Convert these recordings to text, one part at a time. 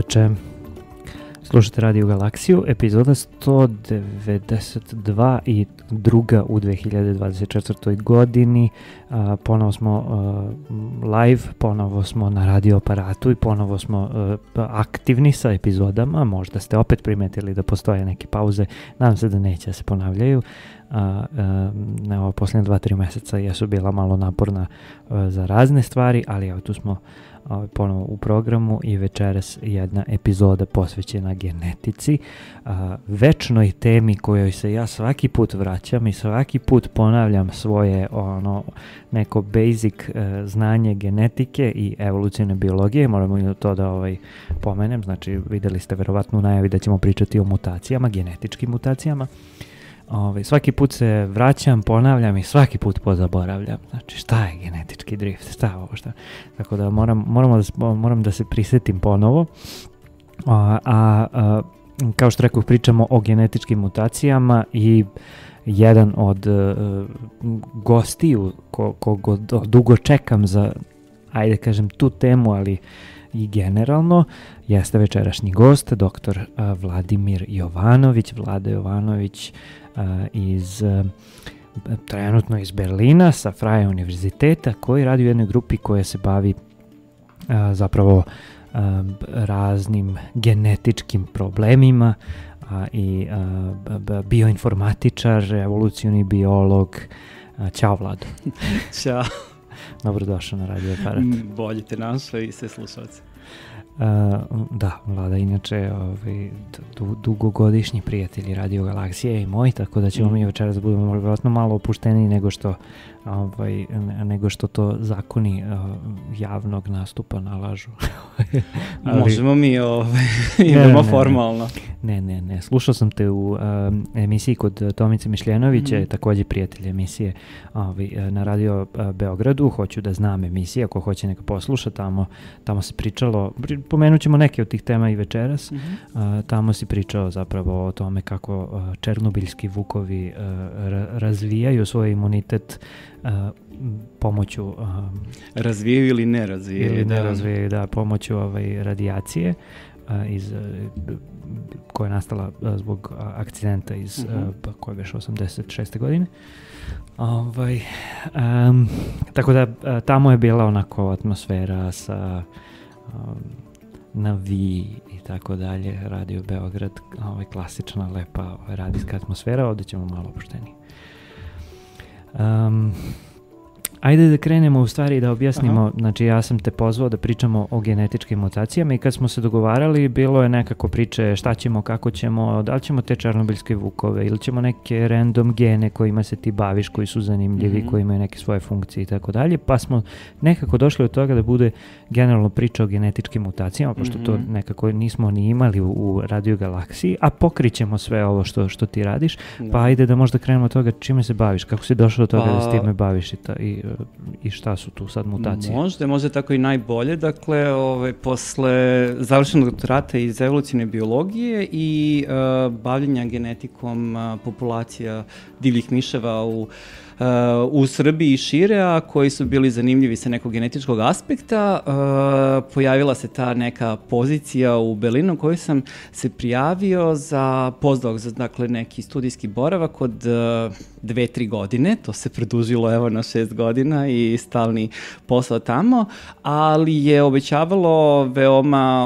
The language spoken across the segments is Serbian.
veče. Slušate Radio Galaksiju, epizoda 192 i druga u 2024. godini. Ponovo smo live, ponovo smo na radio aparatu i ponovo smo aktivni sa epizodama. Možda ste opet primetili da postoje neke pauze, nadam se da neće da se ponavljaju. Evo, posljednje 2-3 meseca jesu bila malo naporna za razne stvari, ali evo tu smo ponovo u programu i večeras jedna epizoda posvećena genetici, večnoj temi kojoj se ja svaki put vraćam i svaki put ponavljam svoje neko basic znanje genetike i evolucijne biologije. Moramo i to da pomenem, znači videli ste verovatno u najavi da ćemo pričati o mutacijama, genetičkim mutacijama. Svaki put se vraćam, ponavljam i svaki put pozaboravljam. Znači, šta je genetički drift? Šta je ovo? Šta? Tako da moram da se prisjetim ponovo. Kao što rekao, pričamo o genetičkim mutacijama i jedan od gostiju koga dugo čekam za, ajde kažem, tu temu, ali i generalno, jeste večerašnji gost, dr. Vladimir Jovanović, Vlada Jovanović, trenutno iz Berlina sa Freie univerziteta, koji radi u jednoj grupi koja se bavi zapravo raznim genetičkim problemima i bioinformatičar, evolucioni biolog. Ćao, Vlado. Ćao. Dobrodošao na radio aparat. Bolje te našao i sve slušalce. Da, Vlada inače dugogodišnji prijatelji Radio Galaksije i moj, tako da ćemo mi večeras da budemo vjerojatno malo opušteniji nego što to zakoni javnog nastupa nalažu. Možemo mi idemo formalno. Ne. Slušao sam te u emisiji kod Tomice Mišljenovića, također prijatelj emisije na Radio Beogradu. Hoću da znam emisije, ako hoće neka posluša, tamo se pričalo, pomenut ćemo neke od tih tema i večeras. Tamo si pričao zapravo o tome kako černobiljski vukovi razvijaju svoj imunitet pomoću razvijaju ili ne razvijaju, da, pomoću radijacije koja je nastala zbog akcidenta iz koje je već 86. godine. Tako da tamo je bila onako atmosfera sa na vi i tako dalje. Radio Beograd, klasična lepa radijska atmosfera. Ovdje ćemo malo opušteniji. Ajde da krenemo u stvari i da objasnimo. Znači, ja sam te pozvao da pričamo o genetičkim mutacijama i kad smo se dogovarali, bilo je nekako priče šta ćemo, kako ćemo, da li ćemo te černobiljske vukove ili ćemo neke random gene kojima se ti baviš, koji su zanimljivi, koji imaju neke svoje funkcije i tako dalje, pa smo nekako došli od toga da bude generalno priča o genetičkim mutacijama, pošto to nekako nismo ni imali u Radio Galaksiji, a pokrićemo sve ovo što ti radiš, pa ajde da možda krenemo od toga čime se baviš, kako si došao do toga da s time baviš i šta su tu sad mutacije? Možda tako i najbolje. Dakle, posle završenog doktorata iz evolucijne biologije i bavljenja genetikom populacija divljih miševa u Srbiji i šire, a koji su bili zanimljivi sa nekog genetičkog aspekta, pojavila se ta neka pozicija u Berlinu koju sam se prijavio za postdoc, za neki studijski boravak od 2-3 godine, to se produžilo na 6 godina i stalni posao tamo, ali je obećavalo veoma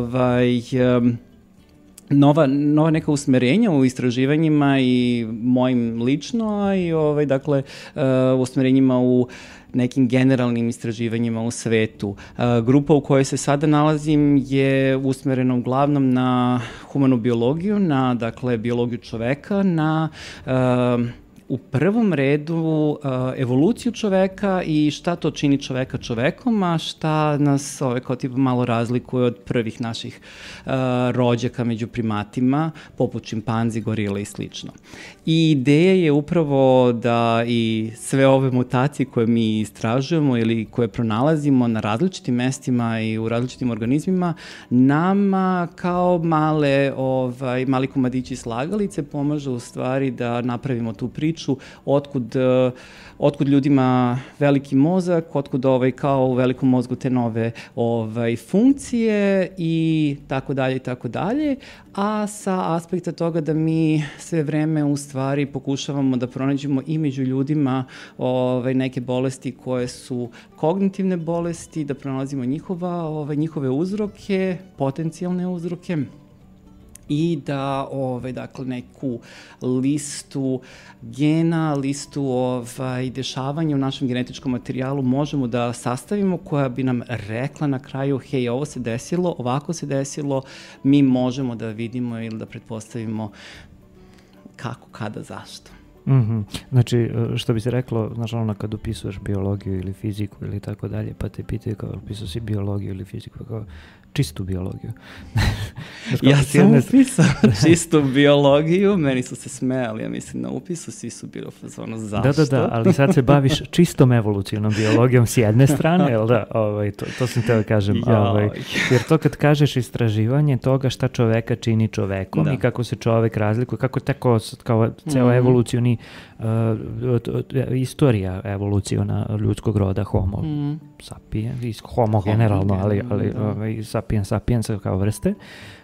nova neka usmerenja u istraživanjima i mojim lično, a i usmerenjima u nekim generalnim istraživanjima u svetu. Grupa u kojoj se sada nalazim je usmerena uglavnom na humanu biologiju, na biologiju čoveka, na u prvom redu evoluciju čoveka i šta to čini čoveka čovekom, a šta nas kao tipa malo razlikuje od prvih naših rođaka među primatima, poput čimpanzi, gorile i slično. I ideja je upravo da i sve ove mutacije koje mi istražujemo ili koje pronalazimo na različitim mestima i u različitim organizmima, nama kao mali komadići slagalice pomažu u stvari da napravimo tu priču priču otkud ljudima veliki mozak, otkud kao u velikom mozgu te nove funkcije i tako dalje, a sa aspekta toga da mi sve vreme u stvari pokušavamo da pronađemo i među ljudima neke bolesti koje su kognitivne bolesti, da pronalazimo njihove uzroke, potencijalne uzroke, i da dakle neku listu gena, listu dešavanja u našem genetičkom materijalu možemo da sastavimo, koja bi nam rekla na kraju, hej, ovo se desilo, ovako se desilo, mi možemo da vidimo ili da pretpostavimo kako, kada, zašto. Mm-hmm. Znači, što bi se reklo, znaš, ono kad upisuješ biologiju ili fiziku ili tako dalje, pa te pitaju kao upisao si biologiju ili fiziku, pa kao čistu biologiju. Ja sam upisao čistu biologiju, meni su se smejali, ja mislim, na upisu, svi su bili u fazonu, zašto? Da, ali sad se baviš čistom evolucionom biologijom s jedne strane, jel da? To sam teo kažem. Jer to kad kažeš istraživanje toga šta čoveka čini čovekom i kako se čovek razlikuje, kako tako kao ceo evolucioni istorija evoluciona ljudskog roda homo sapiens, homo generalno, ali sapiens kao vrste,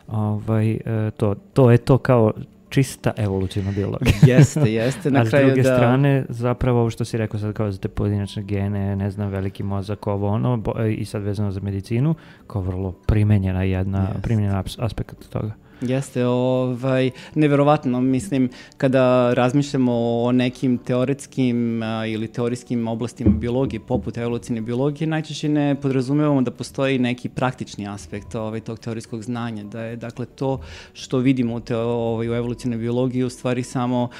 to je to kao čista evolucijna biologija. Jeste. Na kraju, a s druge strane, zapravo ovo što si rekao sad kao za te pojedinačne gene, ne znam, veliki mozak, i sad vezano za medicinu, kao vrlo primenjen aspekt toga. Jeste, neverovatno, mislim, kada razmišljamo o nekim teoretskim ili teorijskim oblastima biologije, poput evolucijne biologije, najčešće ne podrazumevamo da postoji neki praktični aspekt tog teorijskog znanja, da je, dakle, to što vidimo u evolucijnoj biologiji u stvari samo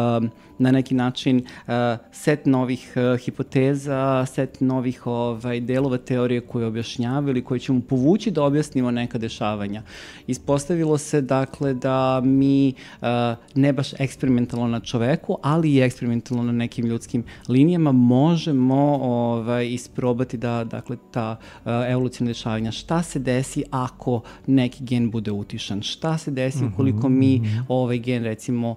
na neki način set novih hipoteza, set novih delova teorije koje objašnjavaju ili koje ćemo povući da objasnimo neka dešavanja. Ispostavilo se, dakle, da mi ne baš eksperimentalno na čoveku, ali i eksperimentalno na nekim ljudskim linijama možemo isprobati da, dakle, ta evolucijna dešavanja, šta se desi ako neki gen bude utišan, šta se desi ukoliko mi gen, recimo,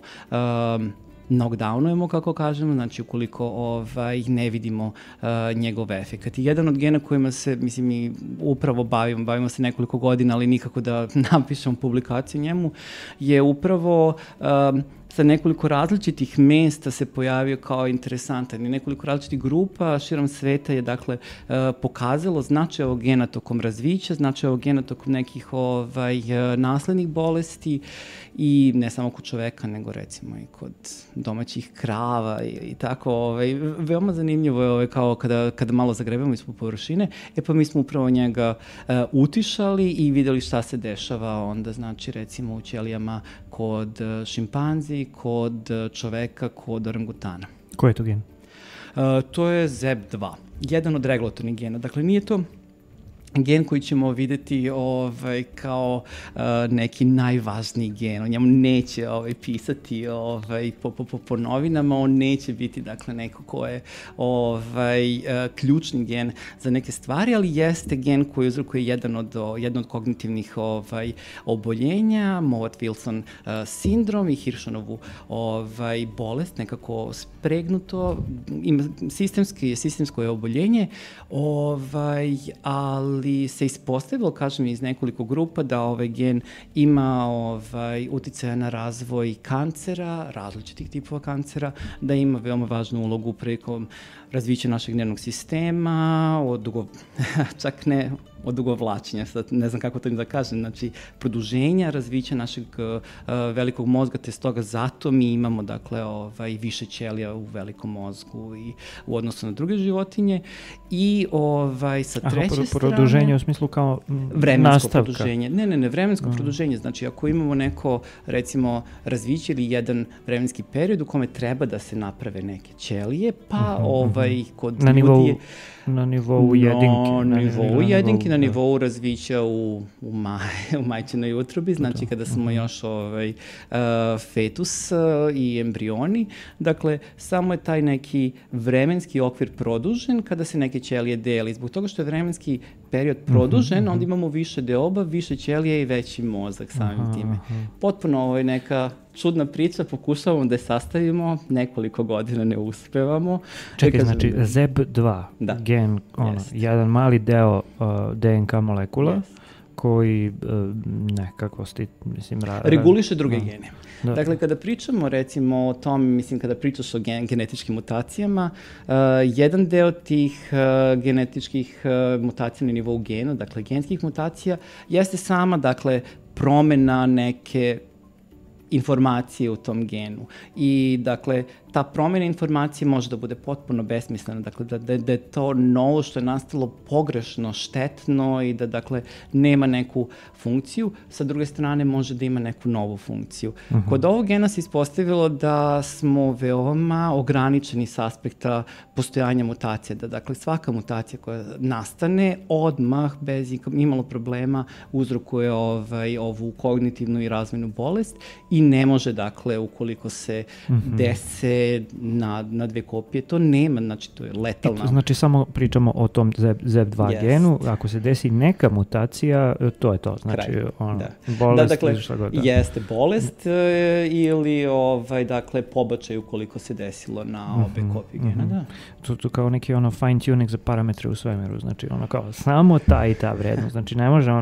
knockdownujemo, kako kažemo, znači ukoliko ne vidimo njegov efekt. I jedan od gena kojima se, mislim, mi upravo bavimo se nekoliko godina, ali nikako da napišemo publikaciju njemu, je upravo sa nekoliko različitih mesta se pojavio kao interesantan i nekoliko različitih grupa širom sveta je, dakle, pokazalo značaj ovog gena tokom razvića, značaj ovog gena tokom nekih naslednih bolesti i ne samo kod čoveka, nego recimo i kod domaćih krava i tako. Veoma zanimljivo je kao kada malo zagrebemo ispod površine, pa mi smo upravo njega utišali i videli šta se dešava onda, znači, recimo u ćelijama kod šimpanzi, kod čoveka, kod orangutana. Ko je to gen? To je ZEB2, jedan od regulatornih gena. Dakle, nije to gen koji ćemo videti kao neki najvažniji gen. O njemu neće pisati po novinama, on neće biti, dakle, neko ko je ključni gen za neke stvari, ali jeste gen koji uzrokuje jedno od kognitivnih oboljenja, Mowat-Wilson sindrom i Hirschmanovu bolest, nekako spregnuto, sistemsko je oboljenje, ali se ispostavilo, kažem, iz nekoliko grupa da ovaj gen ima uticaja na razvoj kancera, različitih tipova kancera, da ima veoma važnu ulogu prilikom razvića našeg nervnog sistema, čak ne odugovlačenja, sad ne znam kako to im da kažem, znači produženja razvića našeg velikog mozga, te stoga zato mi imamo, dakle, više ćelija u velikom mozgu i u odnosu na druge životinje i sa treće strane... Produženje u smislu kao vremensko nastavka. Produženje. Ne, vremensko produženje, znači ako imamo neko, recimo, razviće ili jedan vremenski period u kome treba da se naprave neke ćelije, pa kod ljudi... Na nivou jedinke. Na nivou razvića u majčinoj utrobi, znači kada smo još fetus i embrioni. Dakle, samo je taj neki vremenski okvir produžen kada se neke ćelije deli. Zbog toga što je vremenski period produžen, onda imamo više deoba, više ćelije i veći mozak samim time. Potpuno neka čudna priča, pokušavamo da je sastavimo, nekoliko godina ne uspevamo. Čekaj, znači ZEB2 gen, jedan mali deo DNK molekula, koji nekako reguliše druge gene. Dakle, kada pričamo recimo o tom, mislim kada pričaš o genetičkim mutacijama, jedan deo tih genetičkih mutacija na nivou gena, dakle genskih mutacija, jeste sama, dakle, promena neke informacije u tom genu. I, dakle, ta promjena informacije može da bude potpuno besmislena, dakle, da je to novo što je nastalo pogrešno, štetno i da, dakle, nema neku funkciju. Sa druge strane, može da ima neku novu funkciju. Kod ovog gena se ispostavilo da smo veoma ograničeni s aspekta postojanja mutacije, da, dakle, svaka mutacija koja nastane odmah, bez imalo problema, uzrokuje ovu kognitivnu i razvojnu bolest i ne može, dakle, ukoliko se dese na dve kopije, to nema, znači to je letalna. Znači samo pričamo o tom ZEB2 genu, ako se desi neka mutacija, to je to, znači bolest, dakle, jeste bolest ili dakle pobačaj ukoliko se desilo na obe kopije gena, da. To kao neki fine tuning za parametre u svemiru, znači kao samo ta i ta vrednost, znači ne može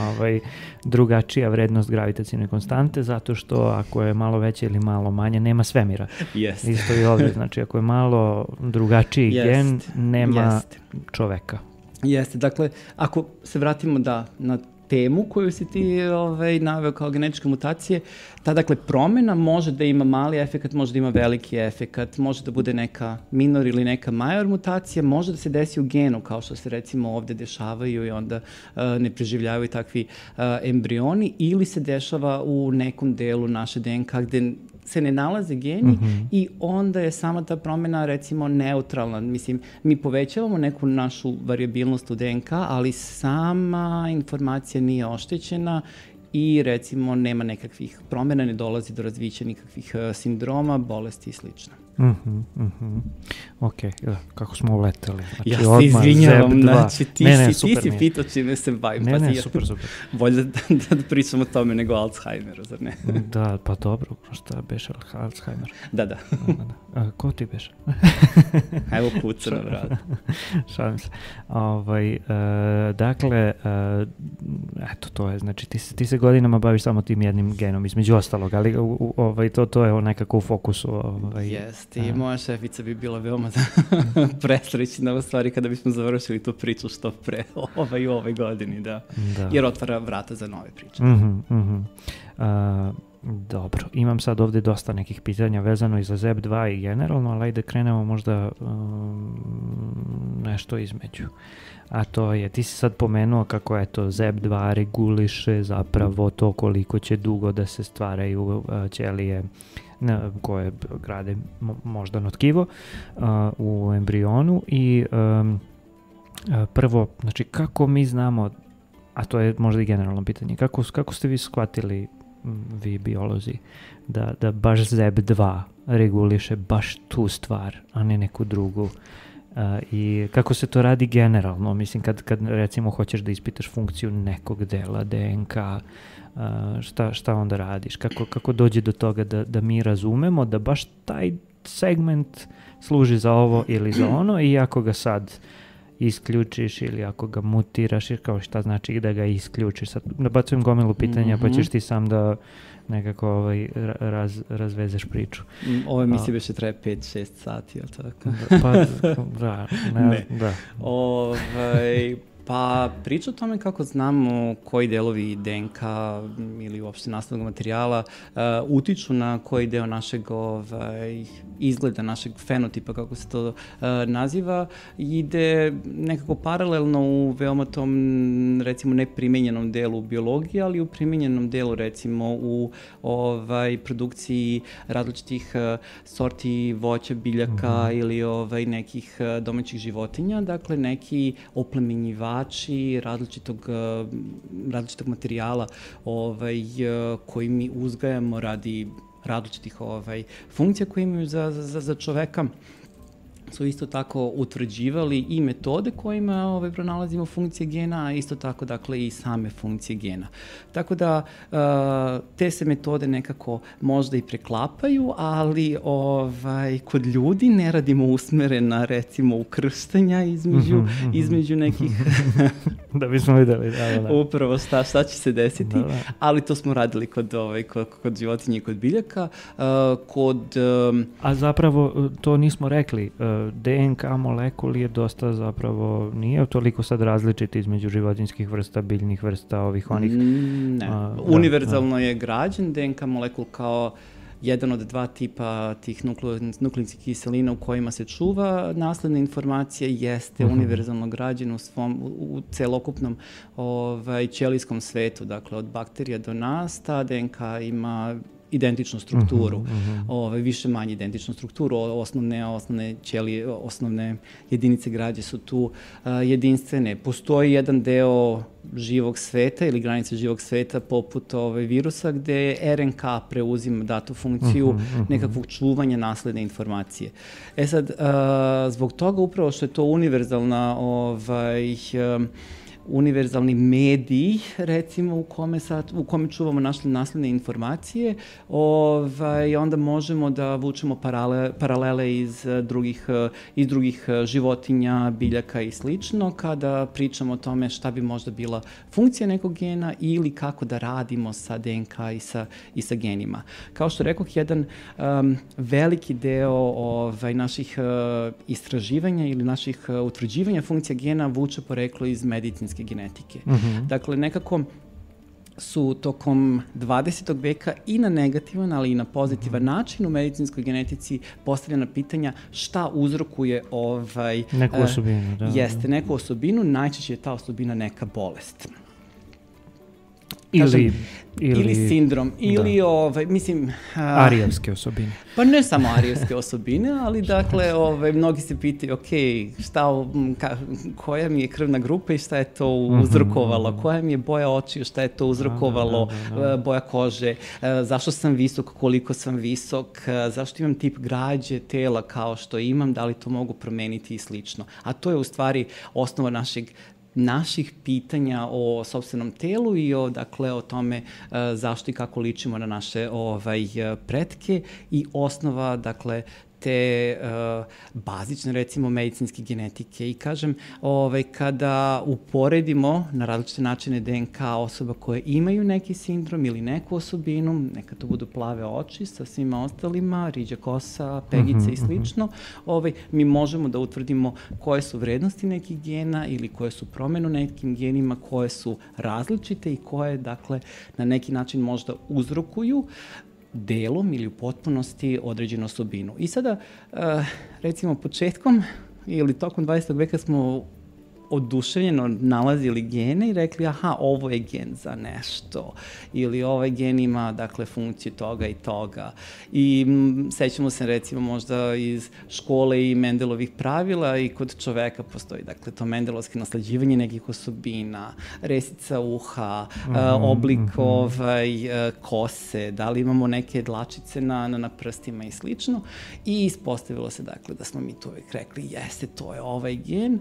drugačija vrednost gravitacijne konstante, zato što ako je malo veće ili malo manje, nema svemira. Isto i ovdje, znači ako je malo drugačiji gen, nema čoveka. Jeste, dakle, ako se vratimo na temu koju si ti naveo kao genetičke mutacije, ta, dakle, promjena može da ima mali efekat, može da ima veliki efekat, može da bude neka minor ili neka major mutacija, može da se desi u genu, kao što se recimo ovdje dešavaju i onda ne preživljavaju takvi embrioni, ili se dešava u nekom delu naše DNK gde se ne nalaze geni i onda je sama ta promjena recimo neutralna. Mislim, mi povećavamo neku našu variabilnost u DNK, ali sama informacija nije oštećena i recimo nema nekakvih promjena, ne dolazi do razvića nikakvih sindroma, bolesti i slično. Ok, kako smo uleteli. Znači, ja se izvinjavam, znači ti si pitao čime se bavim. Ne, super. Bolje da pričamo o tome nego Alzheimeru, zar ne? Da, pa dobro, šta beše Alzheimer? Da. Ko ti beše? Evo kuca na vratu. Šalim se. Dakle, eto, to je, znači ti se godinama baviš samo tim jednim genom, između ostalog, ali to je nekako u fokusu. Jeste, i moja šefica bi bila veoma presrećna u stvari kada bismo završili tu priču što pre u ovoj godini, da. Jer otvara vrata za nove priče. Dobro, imam sad ovdje dosta nekih pitanja vezano i za ZEB2 i generalno, ali ajde krenemo možda nešto između. A to je, ti si sad pomenuo kako je to ZEB2 reguliše zapravo to koliko će dugo da se stvaraju ćelije koje grade moždano tkivo u embrionu i prvo, znači kako mi znamo, a to je možda i generalno pitanje, kako ste vi shvatili, vi biolozi, da baš ZEB2 reguliše baš tu stvar, a ne neku drugu? I kako se to radi generalno, mislim kad recimo hoćeš da ispitaš funkciju nekog dela DNK, šta onda radiš, kako dođe do toga da mi razumemo da baš taj segment služi za ovo ili za ono i ako ga sad isključiš ili ako ga mutiraš, kao šta znači da ga isključiš. Sad nabacujem gomilu pitanja pa ćeš ti sam da nekako razvezeš priču. Ovo misli više traje 5-6 sati, ili tako? Da. Pa priča o tome kako znamo koji delovi DNK ili uopšte nastavnog materijala utiču na koji deo našeg izgleda, našeg fenotipa, kako se to naziva, ide nekako paralelno u veoma tom, recimo, neprimenjenom delu biologije, ali u primenjenom delu, recimo, u produkciji različitih sorti voća, biljaka ili nekih domaćih životinja, dakle neki oplemenjivači različitog materijala koji mi uzgajamo radi različitih funkcija koje imaju za čoveka. su isto tako utvrđivali i metode kojima pronalazimo funkcije gena, a isto tako dakle i same funkcije gena. Tako da te se metode nekako možda i preklapaju, ali kod ljudi ne radimo usmerena recimo ukrštanja između nekih da bismo videli. Da. Upravo šta će se desiti, ali to smo radili kod životinja i kod biljaka. A zapravo to nismo rekli. DNK molekul je dosta zapravo, nije toliko sad različit između životinjskih vrsta, biljnih vrsta, onih. Ne. Univerzalno je građen DNK molekul kao jedan od dva tipa tih nukleinskih kiselina u kojima se čuva nasledna informacija, jeste univerzalno građen u celokupnom ćelijskom svetu, dakle od bakterija do nas, ta DNK ima identičnu strukturu, više manje identičnu strukturu, osnovne ćelije, osnovne jedinice građe su tu jedinstvene. Postoji jedan deo živog sveta ili granice živog sveta poput virusa gde RNK preuzima datu funkciju nekakvog čuvanja nasledne informacije. Sad, zbog toga upravo što je to univerzalni medij, recimo, u kome čuvamo naše nasledne informacije, onda možemo da vučemo paralele iz drugih životinja, biljaka i slično, kada pričamo o tome šta bi možda bila funkcija nekog gena ili kako da radimo sa DNK i sa genima. Kao što rekoh, jedan veliki deo naših istraživanja ili naših utvrđivanja funkcija gena vuče poreklo iz medicinske genetike. Dakle, nekako su tokom 20. veka i na negativan, ali i na pozitivan način u medicinskoj genetici postavljena pitanja šta uzrokuje neku osobinu. Jeste, neku osobinu, najčešće je ta osobina neka bolest. Ili sindrom, ili arijevske osobine. Pa ne samo arijevske osobine, ali dakle, mnogi se pitaju, koja mi je krvna grupa i šta je to uzrokovalo, koja mi je boja očiju, šta je to uzrokovalo, boja kože, zašto sam visok, koliko sam visok, zašto imam tip građe tela kao što imam, da li to mogu promeniti i slično. A to je u stvari osnova naših pitanja o sopstvenom telu i o tome zašto i kako ličimo na naše pretke i osnova, dakle, te bazične, recimo, medicinske genetike. I kažem, kada uporedimo na različite načine DNK osoba koje imaju neki sindrom ili neku osobinu, neka to budu plave oči sa svima ostalima, riđa kosa, pegice i slično, mi možemo da utvrdimo koje su vrednosti nekih gena ili koje su promene u nekim genima, koje su različite i koje, dakle, na neki način možda uzrokuju delom ili u potpunosti određenu osobinu. I sada, recimo, početkom ili tokom 20. veka smo oduševljeno nalazili gene i rekli, ovo je gen za nešto, ili ovaj gen ima, dakle, funkciju toga i toga. I sećamo se, recimo, možda iz škole i Mendelovih pravila i kod čoveka postoji, dakle, to mendelovske nasleđivanje nekih osobina, resica uha, oblik kose, da li imamo neke dlačice na prstima i slično. I ispostavilo se, dakle, da smo mi tu uvijek rekli, jeste, to je ovaj gen.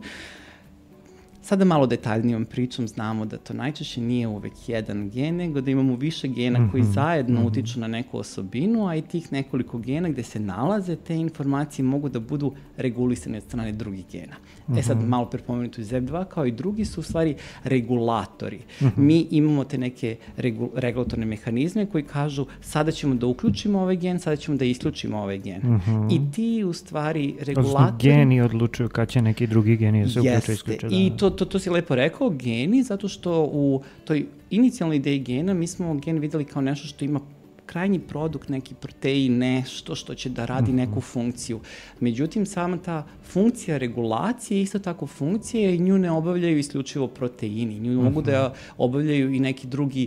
Sada malo detaljnijom pričom znamo da to najčešće nije uvek jedan gen, nego da imamo više gena koji zajedno utiču na neku osobinu, a i tih nekoliko gena gde se nalaze te informacije mogu da budu regulisane od strane drugih gena. Sad malo prepomenuto iz ZEP2, kao i drugi su u stvari regulatori. Mi imamo te neke regulatorne mehanizme koji kažu sada ćemo da uključimo ovaj gen, sada ćemo da isključimo ovaj gen. I ti u stvari regulatori... Odnosno geni odlučuju kad će neki drugi geni se uključu i isključu. I to si lepo rekao, geni, zato što u toj inicijalnoj ideji gena mi smo gen videli kao nešto što ima krajnji produkt, neki protein, nešto što će da radi neku funkciju. Međutim, sama ta funkcija regulacije je isto tako funkcija i nju ne obavljaju isključivo proteini. Nju mogu da obavljaju i neki drugi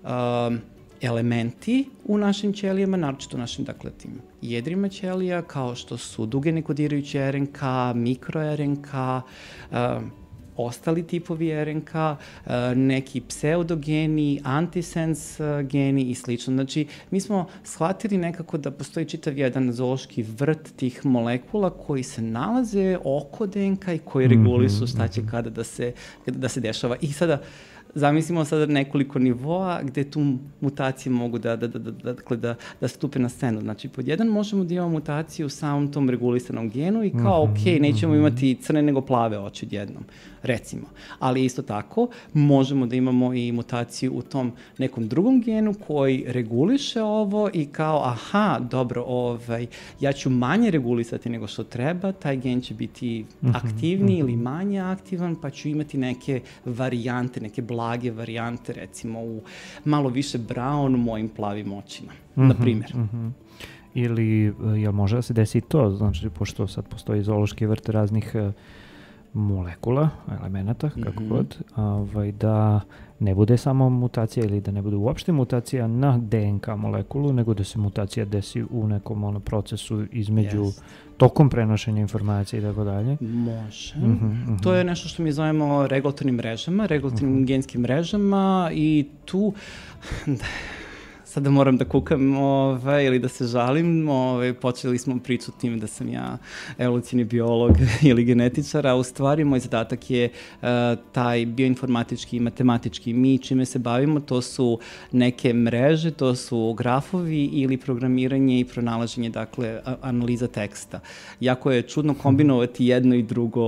elementi u našim ćelijama, naročito u našim, dakle, tim jedrima ćelija, kao što su duge nekodirajuće RNK, mikro-RNK, ostali tipovi RNK, neki pseudogeni, antisens geni i slično. Znači, mi smo shvatili nekako da postoji čitav jedan zoološki vrt tih molekula koji se nalaze oko DNK i koji regulišu šta će kada da se dešava. I sada, zamislimo sada nekoliko nivoa gde tu mutacije mogu da stupe na scenu. Znači, pod jedan možemo da imamo mutaciju u samom tom regulisanom genu i kao, nećemo imati crne nego plave oči odjednom, recimo. Ali isto tako, možemo da imamo i mutaciju u tom nekom drugom genu koji reguliše ovo i kao, dobro, ja ću manje regulisati nego što treba, taj gen će biti aktivniji ili manje aktivan, pa ću imati neke varijante, neke blage varijante, recimo u malo više brown mojim plavim očima, na primjer. Ili jel može da se desi to, znači pošto sad postoji zoološki vrt raznih molekula, elemenata, kako god, da ne bude samo mutacija ili da ne bude uopšte mutacija na DNK molekulu, nego da se mutacija desi u nekom procesu između tokom prenošenja informacije i tako dalje. Može. To je nešto što mi zovemo regulatornim mrežama, regulatornim genskim mrežama i tu... Sada moram da kukam ili da se žalim. Počeli smo priču tim da sam ja evolucijni biolog ili genetičar, a u stvari moj zadatak je taj bioinformatički i matematički. Mi čime se bavimo, to su neke mreže, to su grafovi ili programiranje i pronalaženje, dakle, analiza teksta. Jako je čudno kombinovati jedno i drugo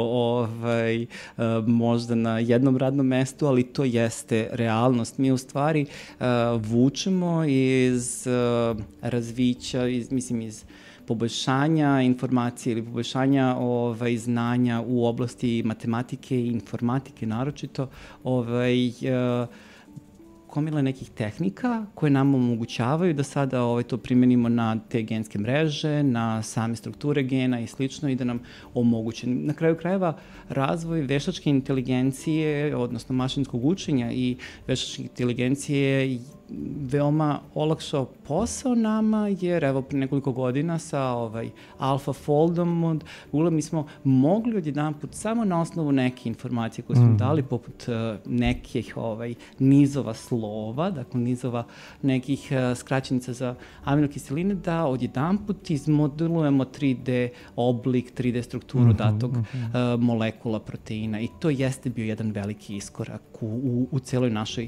možda na jednom radnom mestu, ali to jeste realnost. Mi u stvari vučemo iz razvića, iz poboljšanja informacije ili poboljšanja znanja u oblasti matematike i informatike naročito, gomile nekih tehnika koje nam omogućavaju da sada to primenimo na te genske mreže, na same strukture gena i slično i da nam omoguće. Na kraju krajeva, razvoj veštačke inteligencije, odnosno mašinskog učenja i veštačke inteligencije veoma olakšao posao nama, jer evo pre nekoliko godina sa AlphaFoldom od Google mi smo mogli odjedanput samo na osnovu neke informacije koje smo dali, poput nekih nizova slova, dakle nizova nekih skraćenica za aminokiseline, da odjedanput izmodelujemo 3D oblik, 3D strukturu datog molekula proteina i to jeste bio jedan veliki iskorak u celoj našoj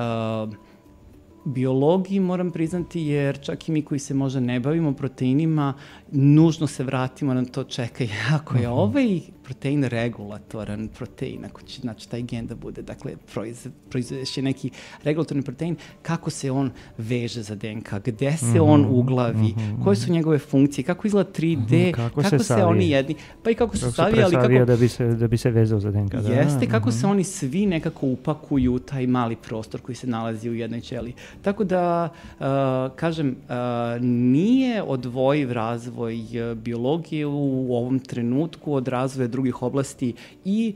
biologiji, moram priznati, jer čak i mi koji se možda ne bavimo proteinima, nužno se vratimo na to, čekaj, ako je ovaj protein regulatoran protein, ako će, znači, taj gen da bude, dakle, proizvedeće neki regulatorni protein, kako se on veže za DNK, gde se on uglavi, koje su njegove funkcije, kako izgleda 3D, kako se oni jedni, pa i kako se savija, ali kako... da bi se vezao za DNK. Jeste, kako se oni svi nekako upakuju u taj mali prostor koji se nalazi u jednoj ćeliji. Tako da, kažem, nije odvojiv razvoj biologije u ovom trenutku od razvoja drugih oblasti i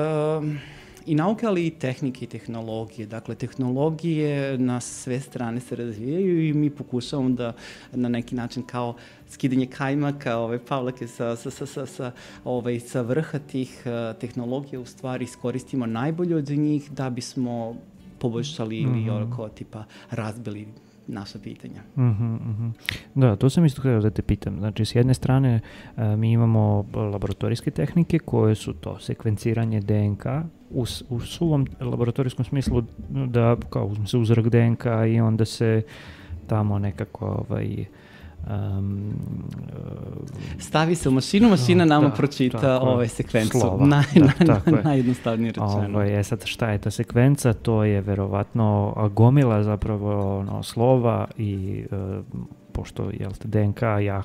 nauke, ali i tehnike i tehnologije. Dakle, tehnologije na sve strane se razvijaju i mi pokušavamo da na neki način kao skidanje kajmaka, pavlake sa vrha tih tehnologija u stvari iskoristimo najbolje od njih da bismo poboljšali ili tipa razbili naša pitanja. Da, to sam isto htio da te pitam. Znači, s jedne strane mi imamo laboratorijske tehnike koje su to sekvenciranje DNK u suvom laboratorijskom smislu, da kao uzme se uzorak DNK i onda se tamo nekako stavi se u mašinu, mašina nama pročita sekvencu. Najjednostavnije rečeno. Sad šta je ta sekvenca? To je verovatno gomila zapravo slova i pošto je DNK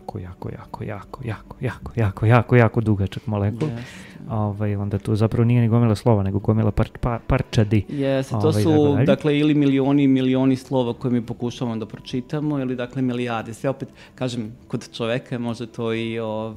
jako dugačak molekul, onda tu zapravo nije ni gomila slova, nego gomila parčadi. To su, dakle, ili milioni slova koje mi pokušavamo da pročitamo, ili, dakle, milijarde. Sve opet, kažem, kod čoveka je možda to i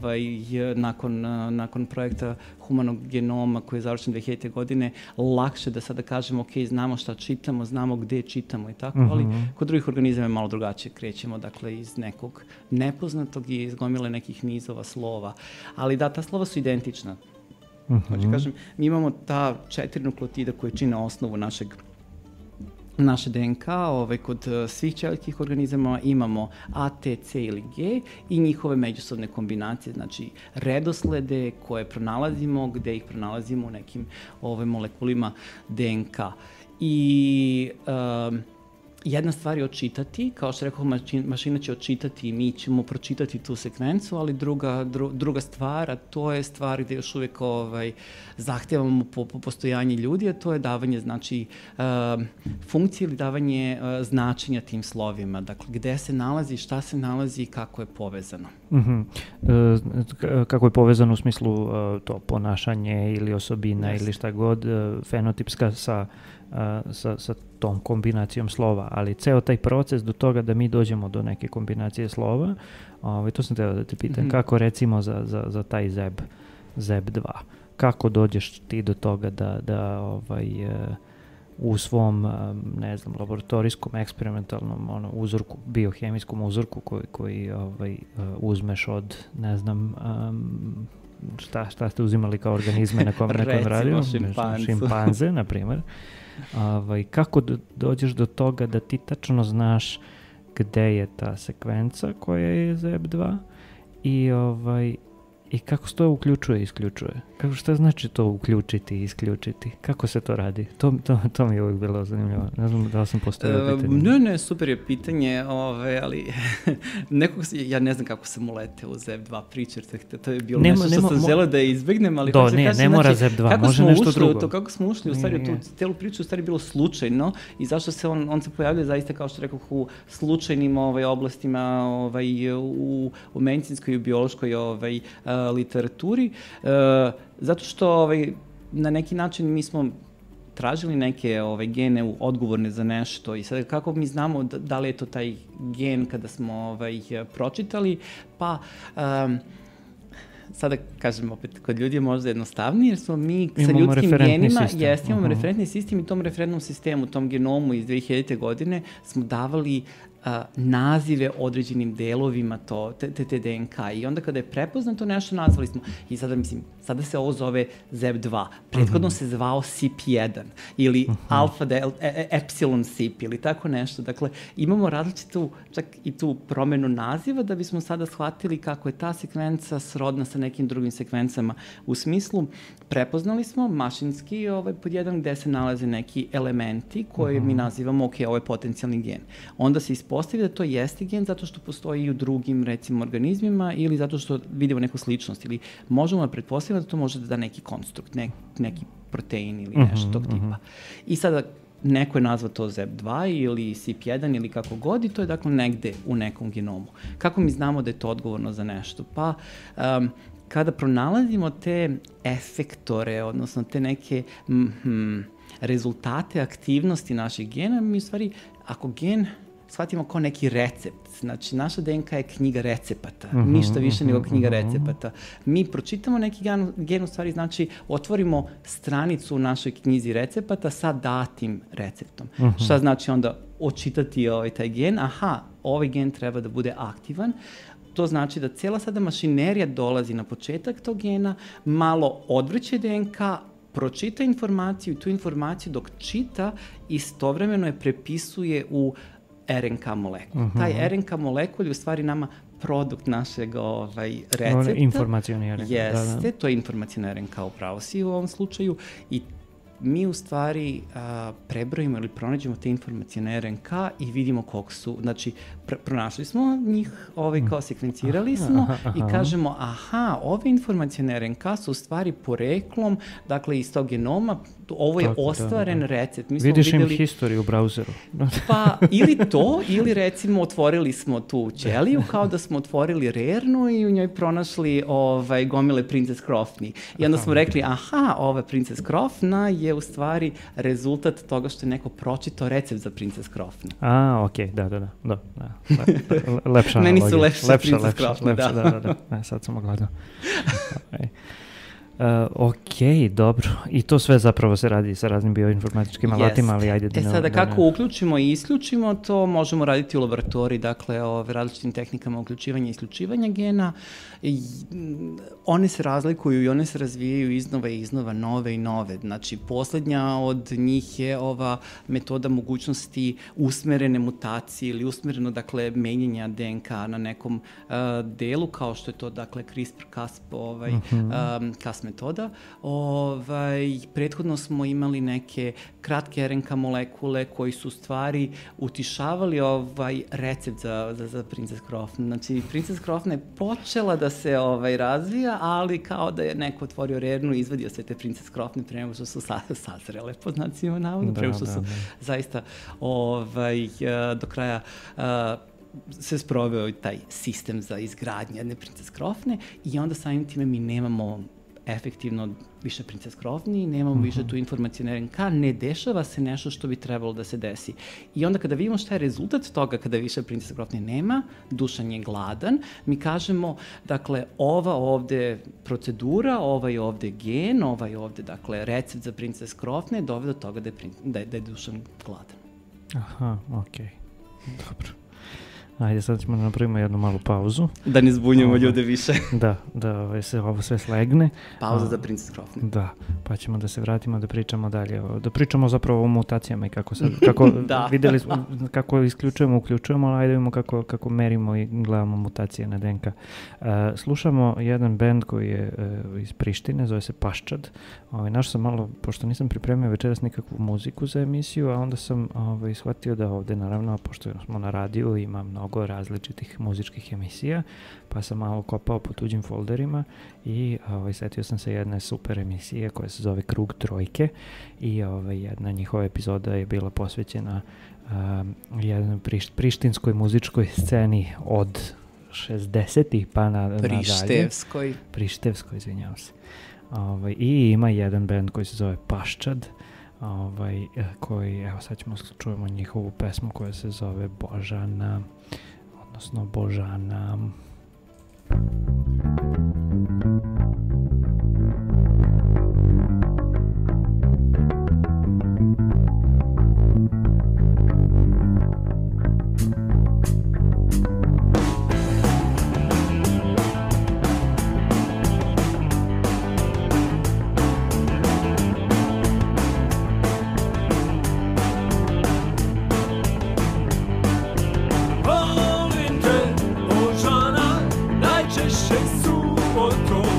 nakon projekta humanog genoma koji je završen 2000. godine, lakše da sada kažemo, ok, znamo šta čitamo, znamo gde čitamo i tako, ali kod drugih organizama je malo drugačije. Krećemo, dakle, iz nekog nepoznatog i iz gomile nekih nizova slova. Ali da, ta slova su identična. Znači, kažem, mi imamo ta 4 nukleotida koje čine osnovu naše DNK, kod svih ćelijskih organizama imamo A, T, C ili G i njihove međusobne kombinacije, znači redoslede koje pronalazimo, gde ih pronalazimo u nekim molekulima DNK. I jedna stvar je očitati, kao što rekao, mašina će očitati i mi ćemo pročitati tu sekvencu, ali druga stvar, a to je stvar gde još uvek zahtevamo po postojanje ljudi, a to je davanje, znači, funkcije ili davanje značenja tim slovima. Dakle, gde se nalazi, šta se nalazi i kako je povezano. Kako je povezano u smislu to ponašanje ili osobina ili šta god, fenotipska sa tom kombinacijom slova, ali ceo taj proces do toga da mi dođemo do neke kombinacije slova, to sam teo da te pitam, kako recimo za taj ZEB2, kako dođeš ti do toga da u svom, ne znam, laboratorijskom, eksperimentalnom uzorku, biohemijskom uzorku koji uzmeš od, ne znam, šta ste uzimali kao organizme na kome nekom radio? Šimpanze, na primjer. Kako dođeš do toga da ti tačno znaš gde je ta sekvenca koja je ZEB2 i kako se to uključuje i isključuje? Šta znači to uključiti i isključiti? Kako se to radi? To mi je uvijek bilo zanimljivo. Ne znam da li sam postavio pitanje. Ne, super je pitanje, ali ja ne znam kako sam uleteo u ZEB2 priču, to je bilo nešto što sam želeo da izbegnem, ali ne mora ZEB2, može nešto drugo. Kako smo ušli u stvari u tu celu priču, u stvari bilo slučajno i zašto se on se pojavljuje zaista, kao što rekao, u slučajnim oblastima u medicinskoj i biološkoj literaturi, zato što na neki način mi smo tražili neke gene odgovorne za nešto i sad kako mi znamo da li je to taj gen kada smo pročitali, pa sada kažem opet, kod ljudi je možda jednostavnije, jer smo mi sa ljudskim genima, imamo referentni sistem i tom referentnom sistemu, tom genomu iz 2000. godine smo davali nazive određenim delovima te DNK i onda kada je prepoznato nešto nazvali smo i sada se ovo zove ZEB2, prethodno se zvao CYP1 ili alfa epsilon CYP ili tako nešto, dakle imamo različitu čak i tu promenu naziva da bismo sada shvatili kako je ta sekvenca srodna sa nekim drugim sekvencama, u smislu prepoznali smo mašinski pod jedan gde se nalaze neki elementi koje mi nazivamo, ok, ovo je potencijalni gen, onda se ispostavi da to jeste gen zato što postoji i u drugim, recimo, organizmima ili zato što vidimo neku sličnost ili možemo da pretpostavimo da to može da da neki konstrukt, neki protein ili nešto tog tipa. I sada neko je nazvao to ZEB2 ili CYP1 ili kako god i to je dakle negde u nekom genomu. Kako mi znamo da je to odgovorno za nešto? Pa kada pronalazimo te efektore, odnosno te neke rezultate aktivnosti naših gena, mi u stvari, ako gen shvatimo kao neki recept. Znači, naša DNK je knjiga recepata, ništa više nego knjiga recepata. Mi pročitamo neki gen, u stvari znači otvorimo stranicu u našoj knjizi recepata sa datim receptom. Šta znači onda očitati taj gen? Aha, ovaj gen treba da bude aktivan. To znači da cela sada mašinerija dolazi na početak tog gena, malo odvrće DNK, pročita informaciju i tu informaciju dok čita istovremeno je prepisuje u RNK molekul. Taj RNK molekul je u stvari nama produkt našeg recepta. Informacioni RNK. Jeste, to je informacioni RNK, upravo si u ovom slučaju i mi u stvari prebrojimo ili pronađemo te informacijne RNK i vidimo koliko su, znači pronašli smo njih, kao sekvencirali smo i kažemo aha, ove informacijne RNK su u stvari poreklom, dakle iz tog genoma, ovo je ostvaren recept. Vidiš im historiju u brauzeru. Pa ili to, ili recimo otvorili smo tu ćeliju kao da smo otvorili rernu i u njoj pronašli gomile Princess Crofni. I onda smo rekli, aha, ova Princess Crofna je u stvari rezultat toga što je neko pročitao recept za Princess Crofni. Okej, da. Lepša analogija. Meni su lepše Princess Crofni, da. Sad sam ogledao. Ok, dobro. I to sve zapravo se radi sa raznim bioinformatičkim alatima, ali ajde da sada kako uključimo i isključimo, to možemo raditi u laboratoriji, dakle, različitim tehnikama uključivanja i isključivanja gena. One se razlikuju i one se razvijaju iznova i iznova, nove i nove. Znači, poslednja od njih je ova metoda mogućnosti usmerene mutacije ili usmereno, dakle, menjanja DNK na nekom delu, kao što je to, dakle, CRISPR-Cas Cas metoda. Prethodno smo imali neke kratke RNK molekule koji su u stvari utišavali recept za Princess Crofton. Znači, Princess Crofton je počela da se razvija, ali kao da je neko otvorio rernu i izvadio sve te Princess Crofton pre nego što su sazrele, po znacima navodno, pre nego što su zaista do kraja se sproveo taj sistem za izgradnje jedne Princess Crofton i onda samim time mi nemamo efektivno više Princess Crofton i nemamo više tu informacijne RNK, ne dešava se nešto što bi trebalo da se desi. I onda kada vidimo šta je rezultat toga kada više Princess Crofton nema, Dušan je gladan, mi kažemo, dakle, ova ovde procedura, ovaj ovde gen, ovaj ovde, dakle, recept za Princess Crofton je doveo do toga da je Dušan gladan. Aha, okej. Dobro. Ajde, sad ćemo da napravimo jednu malu pauzu. Da ne zbunjamo ljude više. Da se ovo sve slegne. Pauza za Princess Crofton. Da, pa ćemo da se vratimo da pričamo dalje. Da pričamo zapravo o mutacijama i kako videli smo kako isključujemo, uključujemo, ali ajde vidimo kako merimo i gledamo mutacije na DNK. Slušamo jedan bend koji je iz Prištine, zove se Paščad. Našao sam malo, pošto nisam pripremio večeras nikakvu muziku za emisiju, a onda sam shvatio da ovde, naravno, pošto smo na radiju, ima mnogo različitih muzičkih emisija, pa sam malo kopao po tuđim folderima i setio sam se jedne super emisije koja se zove Krug trojke i jedna njihova epizoda je bila posvećena jednoj prištinskoj muzičkoj sceni od 60-ih pa nadalje. Prištevskoj, izvinjavam se. I ima jedan band koji se zove Paščad, koji, evo sad ćemo čujemo njihovu pesmu koja se zove Božana, odnosno Božana. Volim te, Božana, najčešće subotom.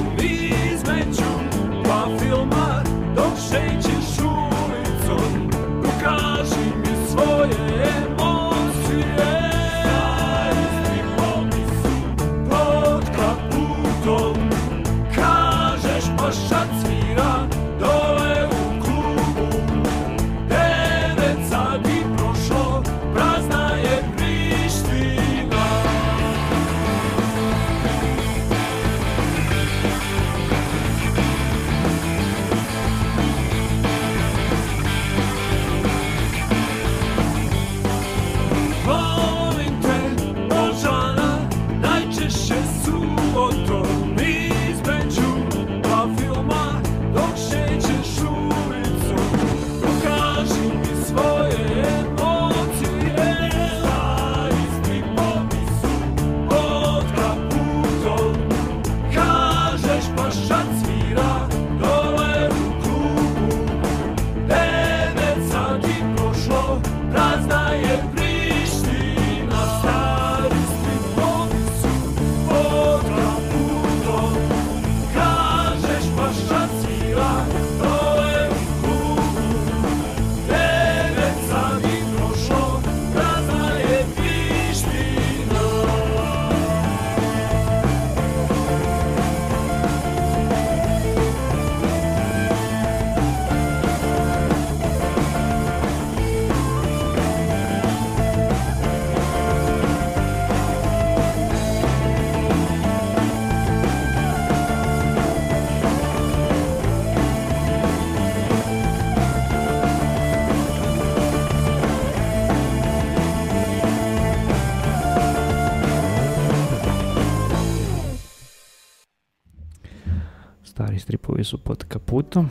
Stari stripovi su pod kaputom.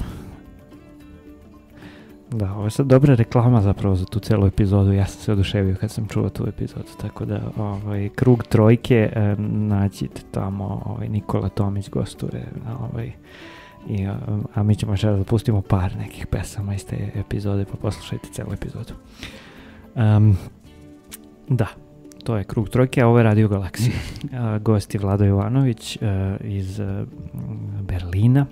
Da, ovo je sad dobra reklama zapravo za tu celu epizodu. Ja sam se oduševio kad sam čuo tu epizodu, tako da krug trojke, nađite tamo, Nikola Tomić gostuje, a mi ćemo još da pustimo par nekih pesama iz te epizode, pa poslušajte celu epizodu. Da, to je krug trojke, a ovo je Radio Galaksija. Gost je Vlado Jovanović iz Berlina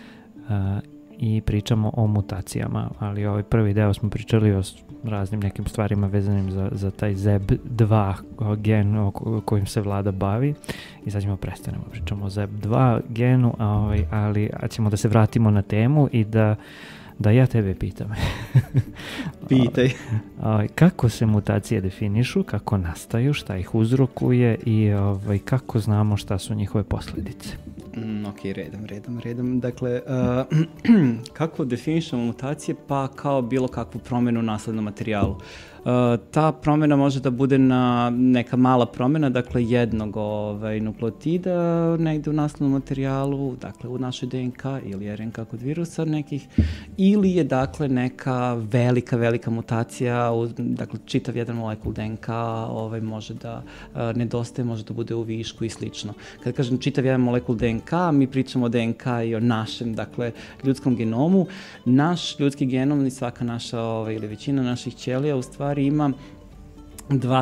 i pričamo o mutacijama, ali ovaj prvi deo smo pričali o raznim nekim stvarima vezanim za taj ZEB2 gen o kojim se Vlada bavi i sad ćemo prestanemo, pričamo o ZEB2 genu, ali ćemo da se vratimo na temu i da ja tebe pitam. Pitaj. Kako se mutacije definišu, kako nastaju, šta ih uzrokuje i kako znamo šta su njihove posljedice? Ok, redom. Dakle, kako definišemo mutacije? Pa kao bilo kakvu promjenu u naslednom materijalu. Ta promjena može da bude neka mala promjena, dakle jednog nukleotida negdje u naslednom materijalu, dakle u našoj DNK ili RNK kod virusa nekih, ili je dakle neka velika mutacija, dakle čitav jedan molekul DNK može da nedostaje, može da bude u višku i slično. Kad kažem čitav jedan molekul DNK, mi pričamo o DNK i o našem, dakle, ljudskom genomu. Naš ljudski genom i svaka naša ili većina naših ćelija u stvari ima dva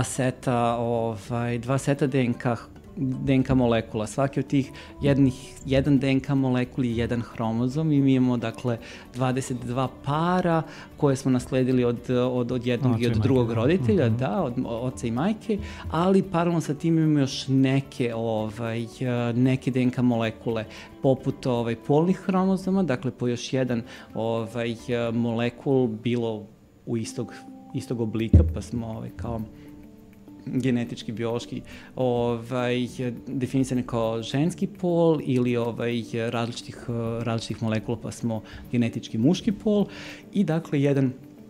seta DNK molekula. Svaki od tih jedan DNK molekul je jedan hromozom i mi imamo dakle 22 para koje smo nasledili od jednog i od drugog roditelja, da, od oca i majke, ali paralelno sa tim imamo još neke DNK molekule poput polnih hromozoma, dakle po još jedan molekul bilo u istog oblika, pa smo kao genetički, biološki definisani kao ženski pol ili različitih molekula, pa smo genetički muški pol i dakle jedan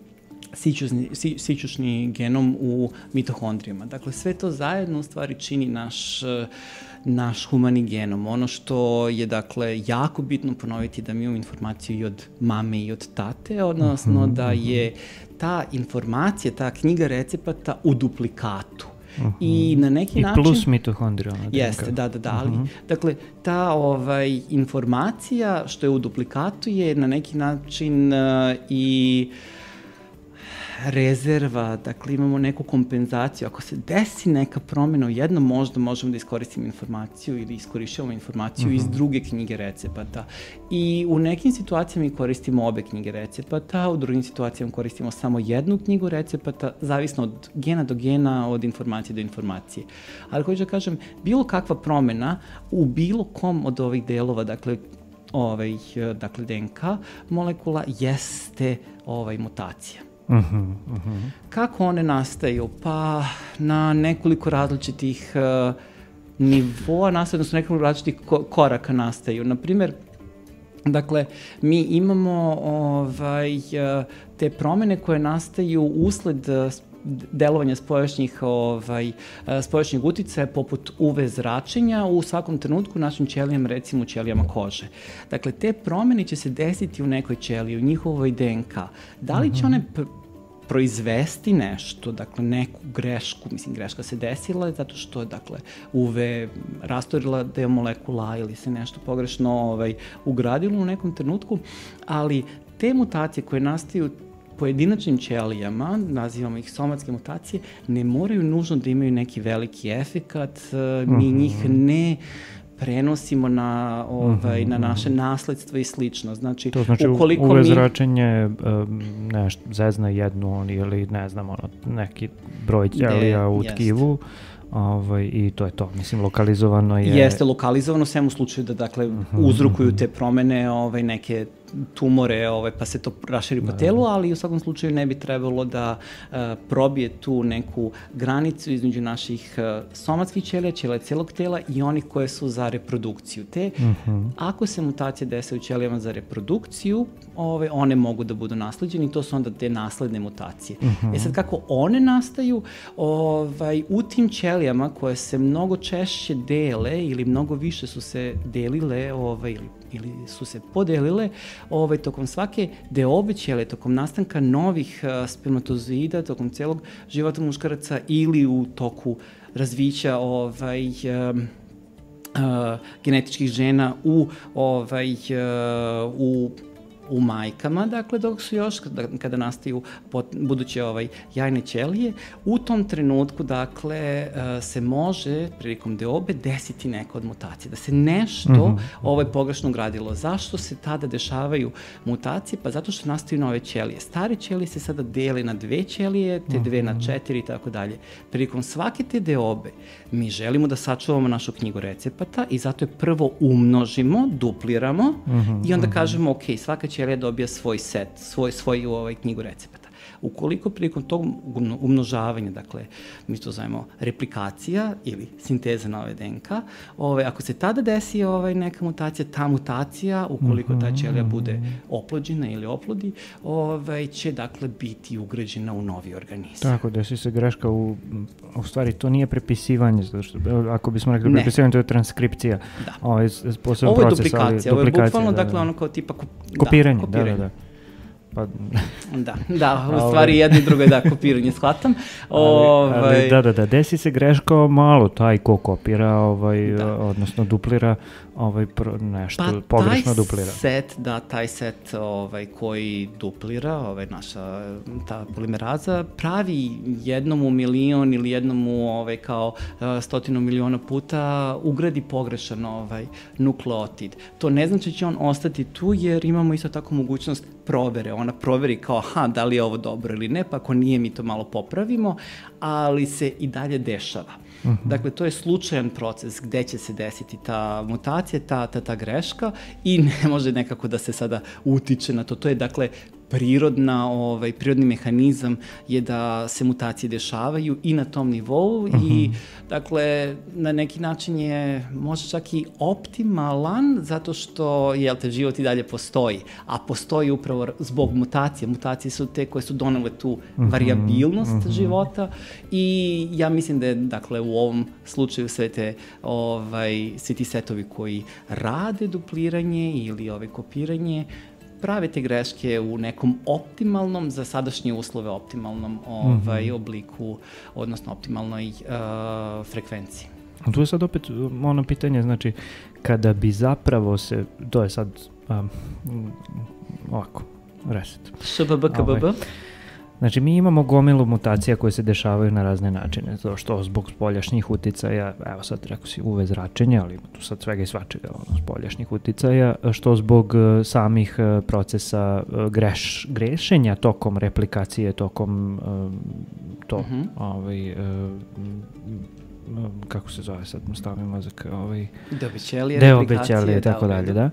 sićušni genom u mitohondrijama. Dakle, sve to zajedno u stvari čini naš humani genom. Ono što je, dakle, jako bitno ponoviti da mi imamo informaciju i od mame i od tate, odnosno da je ta informacija, ta knjiga recepata u duplikatu. I na neki način... I plus mitohondrijama. Jeste, da, ali, dakle, ta informacija što je u duplikatu je na neki način i rezerva, dakle imamo neku kompenzaciju. Ako se desi neka promjena u jednom, možda možemo da iskoristimo informaciju ili iskorišćavamo informaciju iz druge knjige recepata. I u nekim situacijama mi koristimo obe knjige recepata, u drugim situacijama koristimo samo jednu knjigu recepata, zavisno od gena do gena, od informacije do informacije. Ali hoću da kažem, bilo kakva promjena u bilo kom od ovih delova, dakle DNK molekula jeste mutacija. Kako one nastaju? Pa na nekoliko različitih nivoa nastaju, odnosno nekoliko različitih koraka nastaju. Naprimjer, dakle, mi imamo te promjene koje nastaju usled delovanja spoljašnjih uticaja poput UV zračenja u svakom trenutku našim ćelijama, recimo u ćelijama kože. Dakle, te promjene će se desiti u nekoj ćeliji, u njihovoj DNK. Da li će one proizvesti nešto, dakle neku grešku, greška se desila zato što je, dakle, UV rastorila deo molekula ili se nešto pogrešno ugradilo u nekom trenutku, ali te mutacije koje nastaju pojedinačnim ćelijama, nazivamo ih somatske mutacije, ne moraju nužno da imaju neki veliki efekat, mi njih ne prenosimo na naše nasledstvo i slično. Znači, to znači UV zračenje zezna jednu ili ne znam, neki broj ćelija u tkivu. I to je to. Mislim, lokalizovano je... Jeste lokalizovano, sve u slučaju da, dakle, uzrokuju te promene neke tumore, pa se to raširi po telu, ali u svakom slučaju ne bi trebalo da probije tu neku granicu između naših somatskih ćelija, ćelija celog tela i onih koje su za reprodukciju. Te, ako se mutacije dese u ćelijama za reprodukciju, one mogu da budu nasleđene i to su onda te nasledne mutacije. Sad, kako one nastaju, u tim ćelijama koje se mnogo češće dele ili mnogo više su se delile ili su se podelile tokom svake deobe ćelije, tokom nastanka novih spermatozoida, tokom celog života muškaraca ili u toku razvića genetičkih žena u majkama, dakle, dok su još, kada nastaju buduće jajne ćelije, u tom trenutku, dakle, se može prilikom deobe desiti neka od mutacija, da se nešto pogrešno gradilo. Zašto se tada dešavaju mutacije? Pa zato što nastaju nove ćelije. Stare ćelije se sada dele na 2 ćelije, te 2 na 4 i tako dalje. Prilikom svake te deobe mi želimo da sačuvamo našu knjigu recepata i zato je prvo umnožimo, dupliramo i onda kažemo, ok, svaka ćelija dobija svoj set, svoju knjigu recepata. Ukoliko prilikom tog umnožavanja, dakle, mi to zovemo replikacija ili sinteza nove DNK, ako se tada desi neka mutacija, ta mutacija, ukoliko ta ćelija bude oplođena ili oplodi, će, dakle, biti ugrađena u novi organizam. Tako, desi se greška u stvari, to nije prepisivanje, ako bismo rekli prepisivanje, to je transkripcija. Da. Ovo je duplikacija, ovo je bukvalno, dakle, ono kao tipa kopiranje. Da. Pa... Da, u stvari jedno i drugo je kopiranje, shvatam. Da, desi se greška malo, taj ko kopira, odnosno duplira, nešto pogrešno duplira. Taj set koji duplira, naša ta polimeraza, pravi jednom u milion ili jednom u kao 100 miliona puta ugradi pogrešan nukleotid. To ne znači da će on ostati tu, jer imamo isto tako mogućnost provere. Ona proveri kao, da li je ovo dobro ili ne, pa ako nije, mi to malo popravimo, ali se i dalje dešava. Dakle, to je slučajan proces gde će se desiti ta mutacija, ta greška i ne može nekako da se sada utiče na to. To je, dakle, prirodni mehanizam je da se mutacije dešavaju i na tom nivou i, dakle, na neki način je možda čak i optimalan zato što, život i dalje postoji, a postoji upravo zbog mutacije. Mutacije su te koje su donele tu variabilnost života i ja mislim da je, dakle, u ovom slučaju svi ti setovi koji rade dupliranje ili kopiranje prave te greške u nekom optimalnom, za sadašnje uslove optimalnom obliku, odnosno optimalnoj frekvenciji. Tu je sad opet ono pitanje, znači, kada bi zapravo se, to je sad ovako, reset. ŠBBKBB. Znači, mi imamo gomilu mutacija koje se dešavaju na razne načine, zato što zbog spoljašnjih uticaja, evo sad rekao si UV zračenja, ali ima tu sad svega i svačega spoljašnjih uticaja, što zbog samih procesa grešenja tokom replikacije, tokom kako se zove sad, stavim mozak, deobe ćelije, tako dalje, da.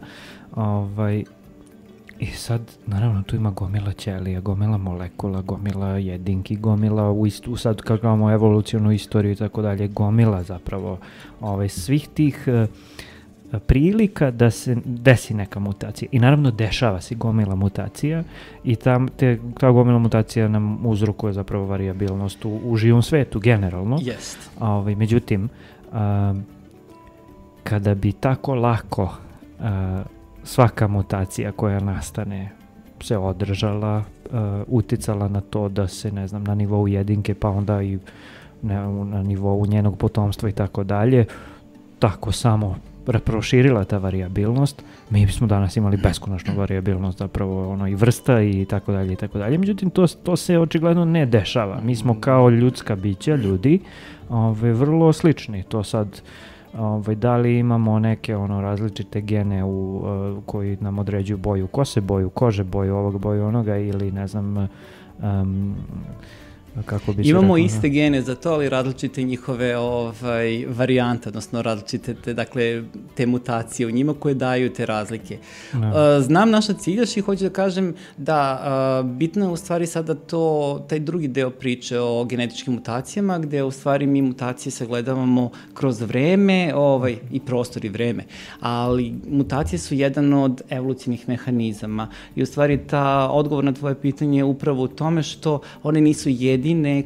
I sad, naravno, tu ima gomila ćelija, gomila molekula, gomila jedinki, gomila sad kad gledamo evolucionu istoriju i tako dalje, gomila zapravo svih tih prilika da se desi neka mutacija. I naravno dešava se gomila mutacija i ta gomila mutacija nam uzrokuje zapravo variabilnost u živom svetu generalno. Jest. Međutim, kada bi tako lako svaka mutacija koja nastane se održala, uticala na to da se, ne znam, na nivou jedinke, pa onda i na nivou njenog potomstva i tako dalje, tako samo proširila ta variabilnost, mi bismo danas imali beskonačnu variabilnost, zapravo i vrsta i tako dalje i tako dalje. Međutim, to se očigledno ne dešava. Mi smo kao ljudska bića, ljudi, vrlo slični. To sad, da li imamo neke različite gene koji nam određuju boju kose, boju kože, boju ovog, boju onoga, ili ne znam, kako bi se Imamo rekao, iste gene za to, ali različite njihove varijante, odnosno različite te mutacije u njima koje daju te razlike. Znam naša ciljaš i hoću da kažem da bitno je u stvari sada taj drugi deo priče o genetičkim mutacijama, gde u stvari mi mutacije sagledavamo kroz vreme i prostor i vreme. Ali mutacije su jedan od evolucijnih mehanizama i u stvari ta odgovor na tvoje pitanje je upravo u tome što one nisu jedine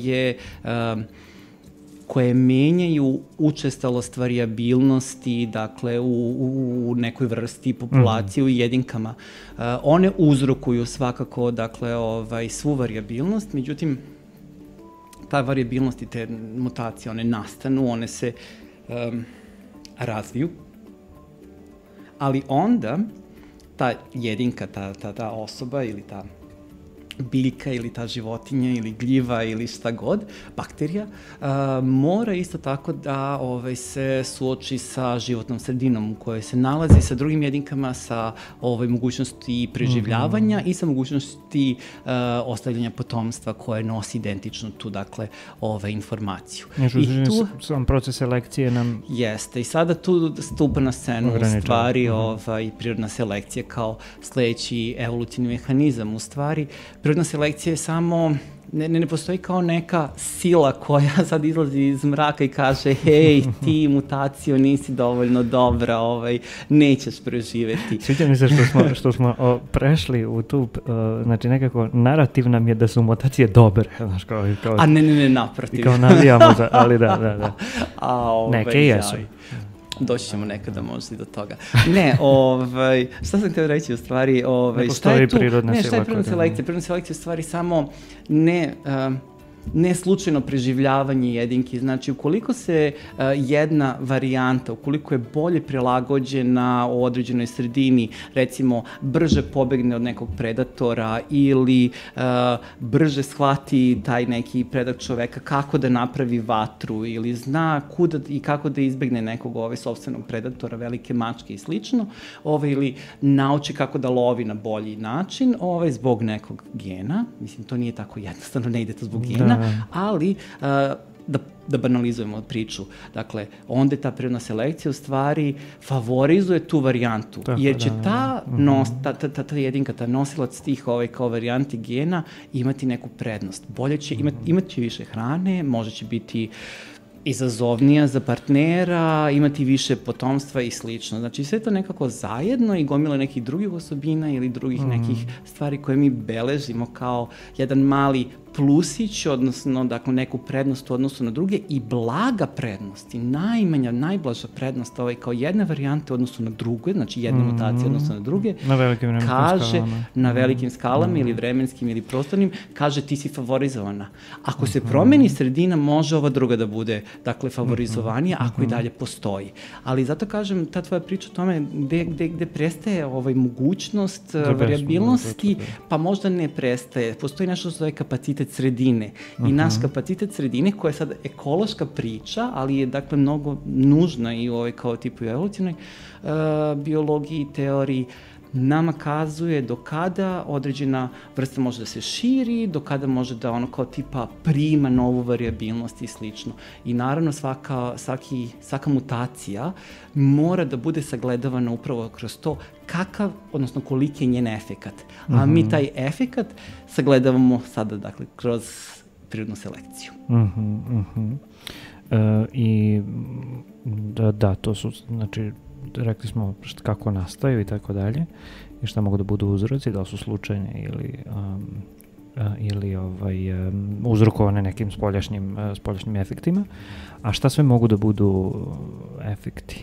koje menjaju učestalost varijabilnosti, dakle, u nekoj vrsti populacije, u jedinkama. One uzrokuju svakako, dakle, svu varijabilnost, međutim, ta varijabilnost i te mutacije, one nastanu, one se razviju, ali onda ta jedinka, ta osoba ili ta biljka ili ta životinja ili gljiva ili šta god, bakterija, mora isto tako da se suoči sa životnom sredinom u kojoj se nalazi, sa drugim jedinkama, sa mogućnosti preživljavanja i sa mogućnosti ostavljanja potomstva koje nosi identično tu, dakle, informaciju. Sam proces selekcije nam... Jeste, i sada tu stupa na scenu u stvari prirodna selekcija kao sledeći evolutivni mehanizam. U stvari, prirodna selekcija je samo, ne postoji kao neka sila koja sad izlazi iz mraka i kaže hej, ti mutacijo nisi dovoljno dobra, nećeš preživeti. Sviđa mi se što smo prešli u tu, znači nekako narativ nam je da su mutacije dobre. Znaš, a ne, naprotiv. Kao navijamo, ali da. Neke jesu. Doći ćemo nekada možda i do toga. Ne, šta sam htio reći u stvari, šta je tu? Prirodna šta je prirodna selekcija? Prirodna selekcija je u stvari samo ne slučajno preživljavanje jedinki. Znači, ukoliko se jedna varijanta, ukoliko je bolje prilagođena u određenoj sredini, recimo, brže pobegne od nekog predatora ili brže shvati taj neki predak čoveka kako da napravi vatru ili zna kuda i kako da izbegne nekog sopstvenog predatora, velike mačke i slično, ili nauči kako da lovi na bolji način, zbog nekog gena. Mislim, to nije tako jednostavno, ne ide to zbog gena, ali da banalizujemo priču. Dakle, onda ta prirodna selekcija u stvari favorizuje tu varijantu, jer će ta jedinka, ta nosilac tih kao varijanti gena imati neku prednost. Bolje će imati više hrane, možda će biti izazovnija za partnera, imati više potomstva i slično. Znači, sve to nekako zajedno i gomila nekih drugih osobina ili drugih nekih stvari koje mi beležimo kao jedan mali plusić, odnosno, dakle, neku prednost u odnosu na druge i blaga prednost i najblaža prednost kao jedne varijante u odnosu na druge, znači jedne mutacije u odnosu na druge, na velikim skalama ili vremenskim ili prostornim, kaže ti si favorizovana. Ako se promeni sredina, može ova druga da bude, dakle, favorizovanija, ako i dalje postoji. Ali zato kažem, ta tvoja priča o tome gde prestaje mogućnost varijabilnosti, pa možda ne prestaje. Postoji nešto što se zove kapacitet sredine. I naš kapacitet sredine, koja je sad ekološka priča, ali je, dakle, mnogo nužna i u kao tipu evolutivnoj biologiji i teoriji, nama kazuje do kada određena vrsta može da se širi, do kada može da kao tipa prima novu varijabilnost i slično. I naravno svaka mutacija mora da bude sagledavana upravo kroz to kakav, odnosno koliki je njen efekat. A mi taj efekat sagledavamo sada, dakle, kroz prirodnu selekciju. I da, to su, znači, rekli smo kako nastaju i tako dalje i šta mogu da budu uzroci, da li su slučajne ili uzrokovane nekim spoljašnjim efektima, a šta sve mogu da budu efekti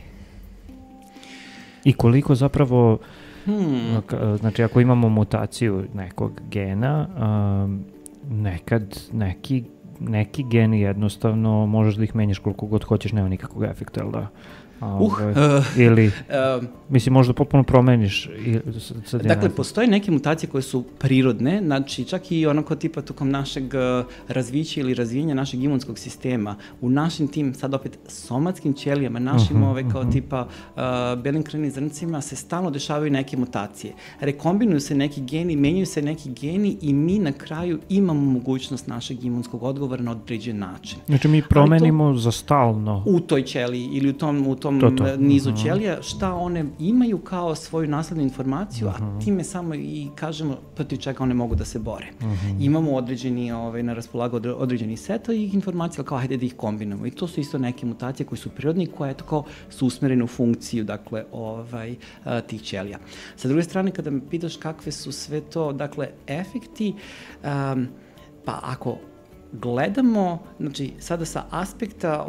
i koliko zapravo znači ako imamo mutaciju nekog gena, nekad neki neki geni jednostavno možeš da ih menjaš koliko god hoćeš, nema nikakvog efekta, jel da? Ili, mislim, možda potpuno promeniš. Dakle, postoje neke mutacije koje su prirodne, znači čak i onako tipa tokom našeg razvića ili razvijenja našeg imunskog sistema, u našim tim, sad opet, somatskim ćelijama, našim kao tipa belim krvnim zrncima se stalno dešavaju neke mutacije. Rekombinuju se neki geni, menjaju se neki geni i mi na kraju imamo mogućnost našeg imunskog odgovora na određen način. Znači mi promenimo za stalno. U toj ćeliji ili u tom nizu ćelija, šta one imaju kao svoju naslednu informaciju, a time samo i kažemo protiv čega one mogu da se bore. Imamo određeni, na raspolagu određeni set ovih informacija, kao hajde da ih kombinujemo. I to su isto neke mutacije koje su prirodne i koje kao su usmerene u funkciju, dakle, tih ćelija. Sa druge strane, kada me pitaš kakve su sve to, dakle, efekti, pa ako gledamo, znači, sada sa aspekta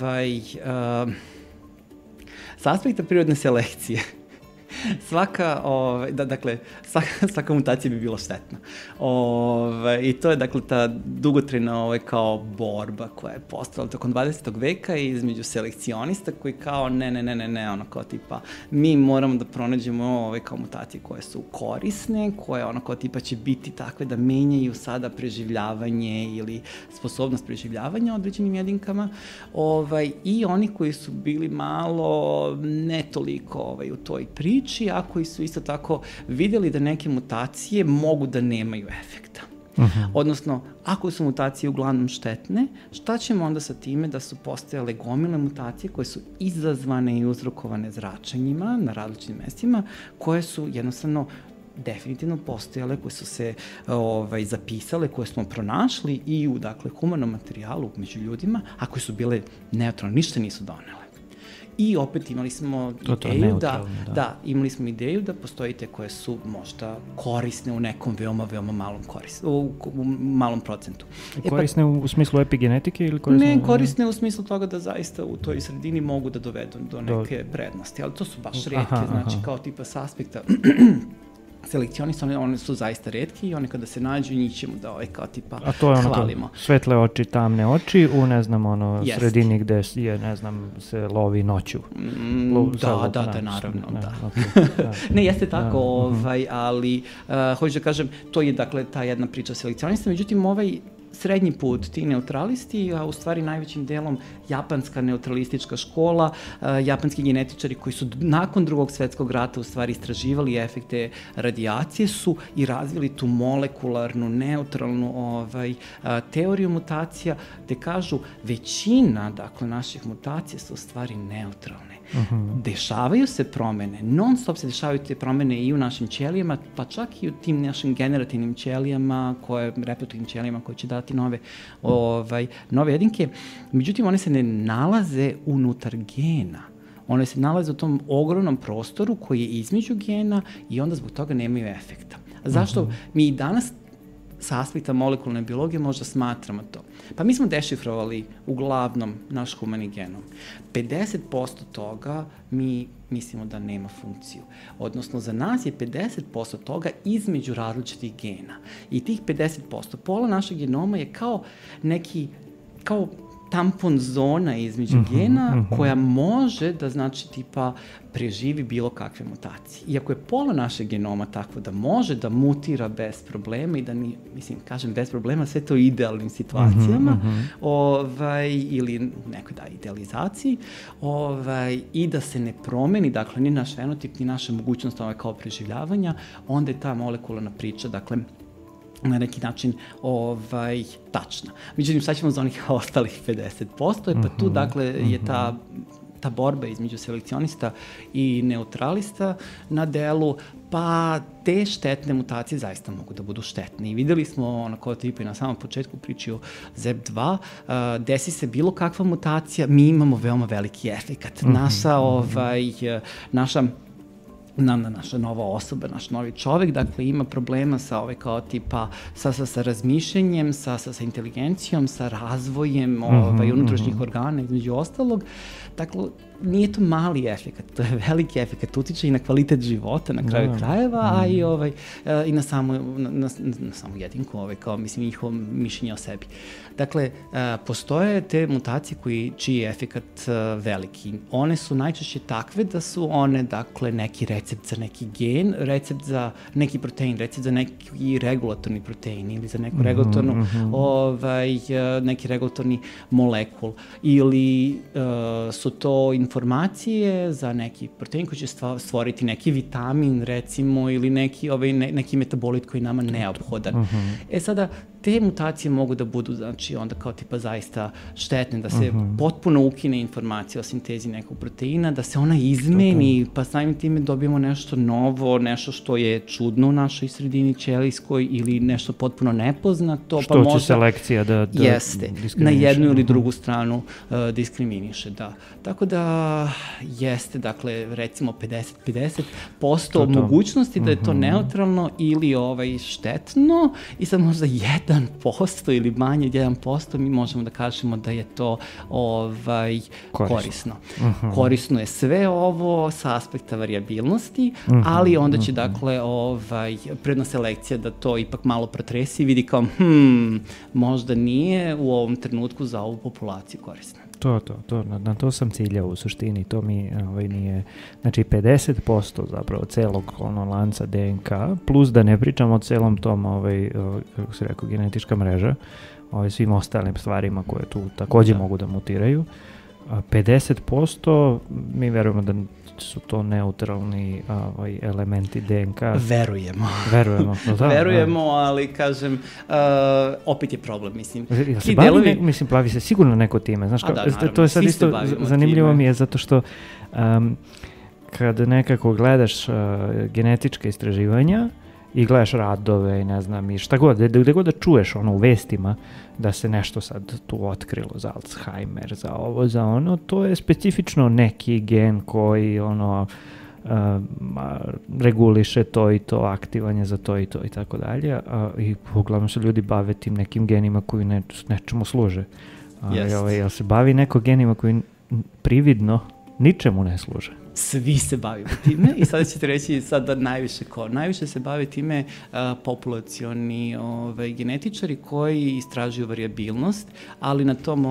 prirodne selekcije, svaka mutacija bi bila štetna. I to je, dakle, ta dugotrajna kao borba koja je postala tokom 20. veka između selekcionista koji kao ne, ono kao tipa mi moramo da pronađemo kao mutacije koje su korisne, koje ono kao tipa će biti takve da menjaju sada preživljavanje ili sposobnost preživljavanja određenim jedinkama, i oni koji su bili malo ne toliko u toj priči, a koji su isto tako vidjeli da neke mutacije mogu da nemaju efekta. Odnosno, ako su mutacije uglavnom štetne, šta ćemo onda sa time da su postojale gomile mutacije koje su izazvane i uzrokovane zračenjima na različitim mestima, koje su jednostavno definitivno postojale, koje su se zapisale, koje smo pronašli i u, dakle, humanom materijalu među ljudima, a koje su bile neutralne, ništa nisu donele. I opet imali smo ideju da postoji te koje su možda korisne u nekom veoma malom procentu. Korisne u smislu epigenetike ili korisne? Ne, korisne u smislu toga da zaista u toj sredini mogu da dovedu do neke prednosti, ali to su baš retke, znači kao tipa s aspekta selekcionista, one su zaista retki i one kada se nađu njih ćemo da kao tipa hvalimo. A to je ono svetle oči, tamne oči u sredini gde je, se lovi noću. Da, naravno, da. Ne, jeste tako, ali hoću da kažem, to je, dakle, ta jedna priča selekcionista, međutim srednji put, ti neutralisti, a u stvari najvećim delom japanska neutralistička škola, japanski genetičari koji su nakon Drugog svjetskog rata u stvari istraživali efekte radijacije su i razvili tu molekularnu, neutralnu teoriju mutacija, gde kažu većina, dakle, naših mutacija su u stvari neutralne. Dešavaju se promene, non stop se dešavaju te promene i u našim ćelijama, pa čak i u tim našim generativnim ćelijama, reproduktivnim ćelijama koje će dati nove jedinke. Međutim, one se ne nalaze unutar gena. One se nalaze u tom ogromnom prostoru koji je između gena i onda zbog toga nemaju efekta. Zašto mi i danas sa aspekta molekularne biologije možda smatramo to? Pa mi smo dešifrovali uglavnom naš humani genom. 50% toga mi mislimo da nema funkciju. Odnosno, za nas je 50% toga između različitih gena. I tih 50%, pola našeg genoma je kao tampon zona između gena koja može da, znači, tipa preživi bilo kakve mutacije. Iako je pola našeg genoma takvo da može da mutira bez problema i da kažem bez problema, sve to u idealnim situacijama, ili nekoj idealizaciji, i da se ne promeni, dakle, ni naš fenotip, ni naša mogućnost kao preživljavanja, onda je ta molekularna priča, dakle, na neki način tačna. Međutim, sad ćemo za onih ostalih 50%, pa tu, dakle, je ta borba između selekcionista i neutralista na delu, pa te štetne mutacije zaista mogu da budu štetne. I videli smo, onako tipa i na samom početku priči o ZEP2, desi se bilo kakva mutacija, mi imamo veoma veliki efekat. Naša naša nova osoba, naš novi čovek, dakle ima problema sa kao tipa sa razmišljanjem, sa inteligencijom, sa razvojem unutrašnjih organa, između ostalog. Dakle, nije to mali efekat, to je veliki efekat, utiče i na kvalitet života na kraju krajeva, a i na samu jedinku, kao mislim njihovo mišljenje o sebi. Dakle, postoje te mutacije čiji je efekat veliki. One su najčešće takve da su one, dakle, neki recept za neki gen, recept za neki protein, recept za neki regulatorni protein ili za neku regulatornu, neki regulatorni molekul. Ili su to informacije za neki protein koji će stvoriti neki vitamin, recimo, ili neki metabolit koji je nama neophodan. Sada, te mutacije mogu da budu, znači, onda kao tipa zaista štetne, da se potpuno ukine informacija o sintezi nekog proteina, da se ona izmeni, pa samim time dobijemo nešto novo, nešto što je čudno u našoj sredini ćelijskoj ili nešto potpuno nepoznato. Što će selekcija da diskriminiše. Na jednu ili drugu stranu diskriminiše, da. Tako da jeste, dakle, recimo 50% mogućnosti da je to neutralno ili štetno i sad možda 1% ili manje od 1% mi možemo da kažemo da je to korisno. Korisno je sve ovo sa aspekta variabilnosti, ali onda će, dakle, predna selekcija da to ipak malo protresi i vidi kao, možda nije u ovom trenutku za ovu populaciju korisno. Na to sam ciljao u suštini, to mi nije, znači 50% zapravo celog lanca DNK, plus da ne pričamo o celom tom, kako se rekao, genetička mreža, svim ostalim stvarima koje tu takođe mogu da mutiraju. 50% mi verujemo da su to neutralni elementi DNK. Verujemo. Verujemo, ali kažem, opet je problem, mislim. Se bavi, mislim, plavi se sigurno neko time, znaš, to je sad isto zanimljivo mi je, zato što kad nekako gledaš genetičke istraživanja i gledaš radove i ne znam i šta god, gde god da čuješ u vestima da se nešto sad tu otkrilo za Alzheimer, za ovo, za ono, to je specifično neki gen koji reguliše to i to, aktivanje za to i to i tako dalje, i uglavnom se ljudi bave tim nekim genima koji nečemu služe. Jel se bavi neko genima koji prividno ničemu ne služe? Svi se bavimo time i sada ćete reći sada najviše ko. Najviše se bavi time populacioni genetičari koji istražuju variabilnost, ali na tom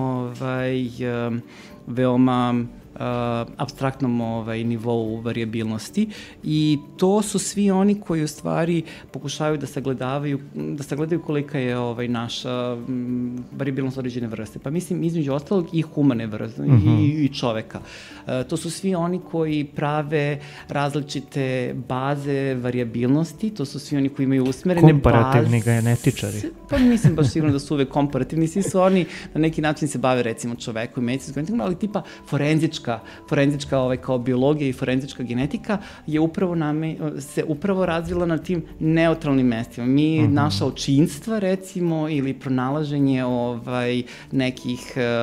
veoma apstraktnom nivou variabilnosti, i to su svi oni koji u stvari pokušavaju da sagledaju kolika je naša variabilnost određene vrste. Pa mislim, između ostalog i humane vrste i čoveka. To su svi oni koji prave različite baze variabilnosti, to su svi oni koji imaju usmerene baze. Komparativni genetičari. Pa mislim baš sigurno da su uvek komparativni, svi su oni na neki način se bave recimo čoveku i medicinskom genetikom, ali tipa forenzička kao biologija i forenzička genetika je se upravo razvila na tim neutralnim mestima. Naša očinstva, recimo, ili pronalaženje nekih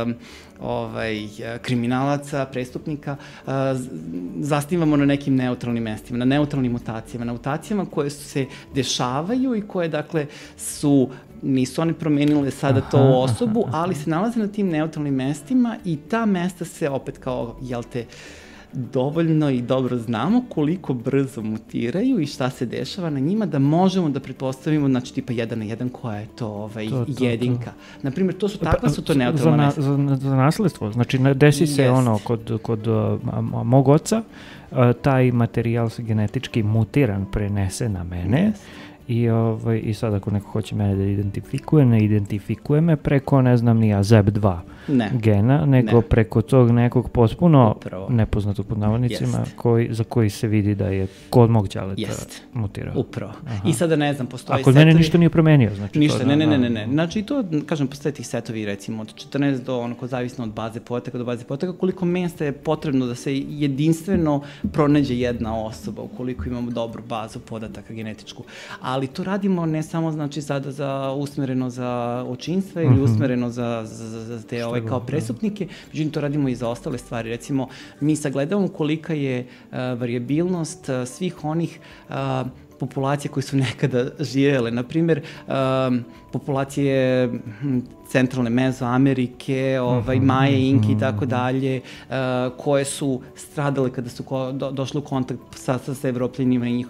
kriminalaca, prestupnika, zasnivamo na nekim neutralnim mestima, na neutralnim mutacijama koje se dešavaju i koje, dakle, nisu one promenile sada to osobu, ali se nalaze na tim neutralnim mestima i ta mesta se opet kao, dovoljno i dobro znamo koliko brzo mutiraju i šta se dešava na njima da možemo da pretpostavimo, znači tipa 1 na 1 koja je to jedinka. Naprimjer, takva su to neutralna mesta. Za nasledstvo, znači desi se kod mog oca, taj materijal se genetički mutiran prenese na mene. I sad ako neko hoće mene da identifikuje, ne identifikuje me preko, ne znam, nija ZEB2 gena, nego preko tog nekog potpuno nepoznatog pod navodnicima, za koji se vidi da je kod mog ćaleta mutirao. Upravo. I sada ne znam, postoji setovi... Ako mene ništa nije promenio, znači... Ništa, ne. Znači to, kažem, postoje tih setovi, recimo, od 14 do, zavisno od baze podataka do baze podataka, koliko mesta je potrebno da se jedinstveno pronađe jedna osoba, ukoliko imamo dobru bazu podataka genetičku. Ali to radimo ne samo, znači, sada usmereno za očinstva ili usmereno za te kao presupnike, međutim to radimo i za ostale stvari. Recimo, mi sagledavamo kolika je varijabilnost svih onih populacije koje su nekada živjele. Naprimjer, populacije centralne Mezoamerike, Maje, Inke i tako dalje, koje su stradale kada su došli u kontakt sa Evropljanima i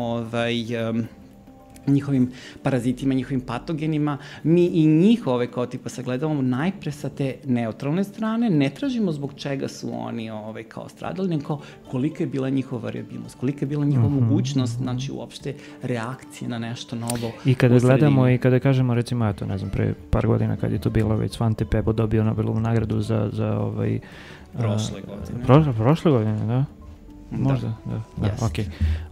njihovim parazitima, njihovim patogenima. Mi i njih kao tipa sagledavamo najpre sa te neutralne strane, ne tražimo zbog čega su oni kao stradali, nego kolika je bila njihova variabilnost, kolika je bila njihova mogućnost, znači uopšte reakcije na nešto novo. I kada gledamo i kada kažemo, recimo, eto, ne znam, pre par godina kad je to bilo, već Svante Pebo dobio Nobelovu nagradu za Prošle godine, da? Možda, da. Yes. Okej.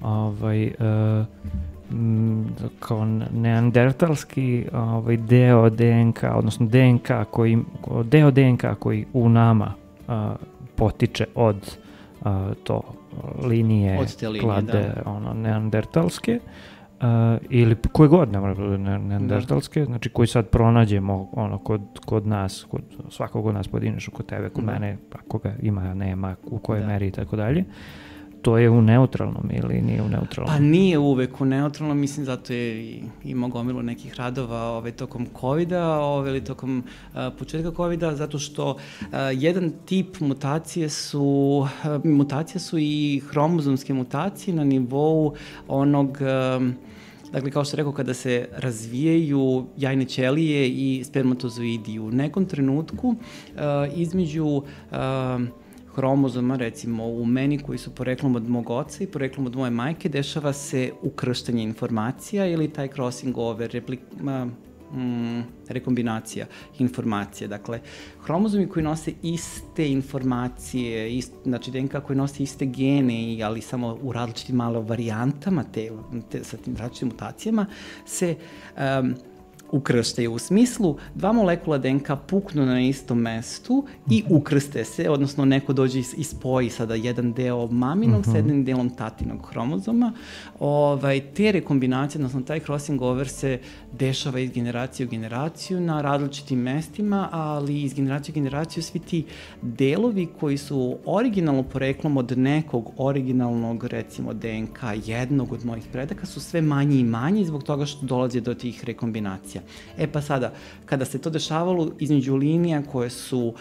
Kao neandertalski deo DNK, odnosno deo DNK koji u nama potiče od to linije klade neandertalske, ili koje god neandertalske, znači koji sad pronađemo kod nas, kod svakog od nas pojedinačno, kod tebe, kod mene, ako ga ima, nema, u kojoj meri i tako dalje. To je u neutralnom ili nije u neutralnom? Pa nije uvek u neutralnom, mislim, zato je imao gomilu nekih radova tokom COVID-a ili tokom početka COVID-a, zato što jedan tip mutacije su i hromozomske mutacije na nivou onog, dakle, kao što rekao, kada se razvijaju jajne ćelije i spermatozoidi. U nekom trenutku između hromozoma, recimo u meni, koji su poreklom od mog oca i poreklom od moje majke, dešava se ukrštanje informacija ili taj crossing over, rekombinacija informacija. Dakle, hromozomi koji nose iste informacije, znači DNK koji nose iste gene, ali samo u različitim malo varijantama, sa tim različitim mutacijama, se ukrštaju. U smislu, dva molekula DNK puknu na istom mestu i ukrste se, odnosno neko dođe i spoji sada jedan deo maminog sa jednim delom tatinog hromozoma. Te rekombinacije, odnosno taj crossing over se dešava iz generacije u generaciju na različitim mestima, ali iz generacije u generaciju svi ti delovi koji su originalno poreklom od nekog originalnog, recimo DNK jednog od mojih predaka, su sve manji i manji zbog toga što dolazi do tih rekombinacija. E pa sada, kada se to dešavalo između linija koje su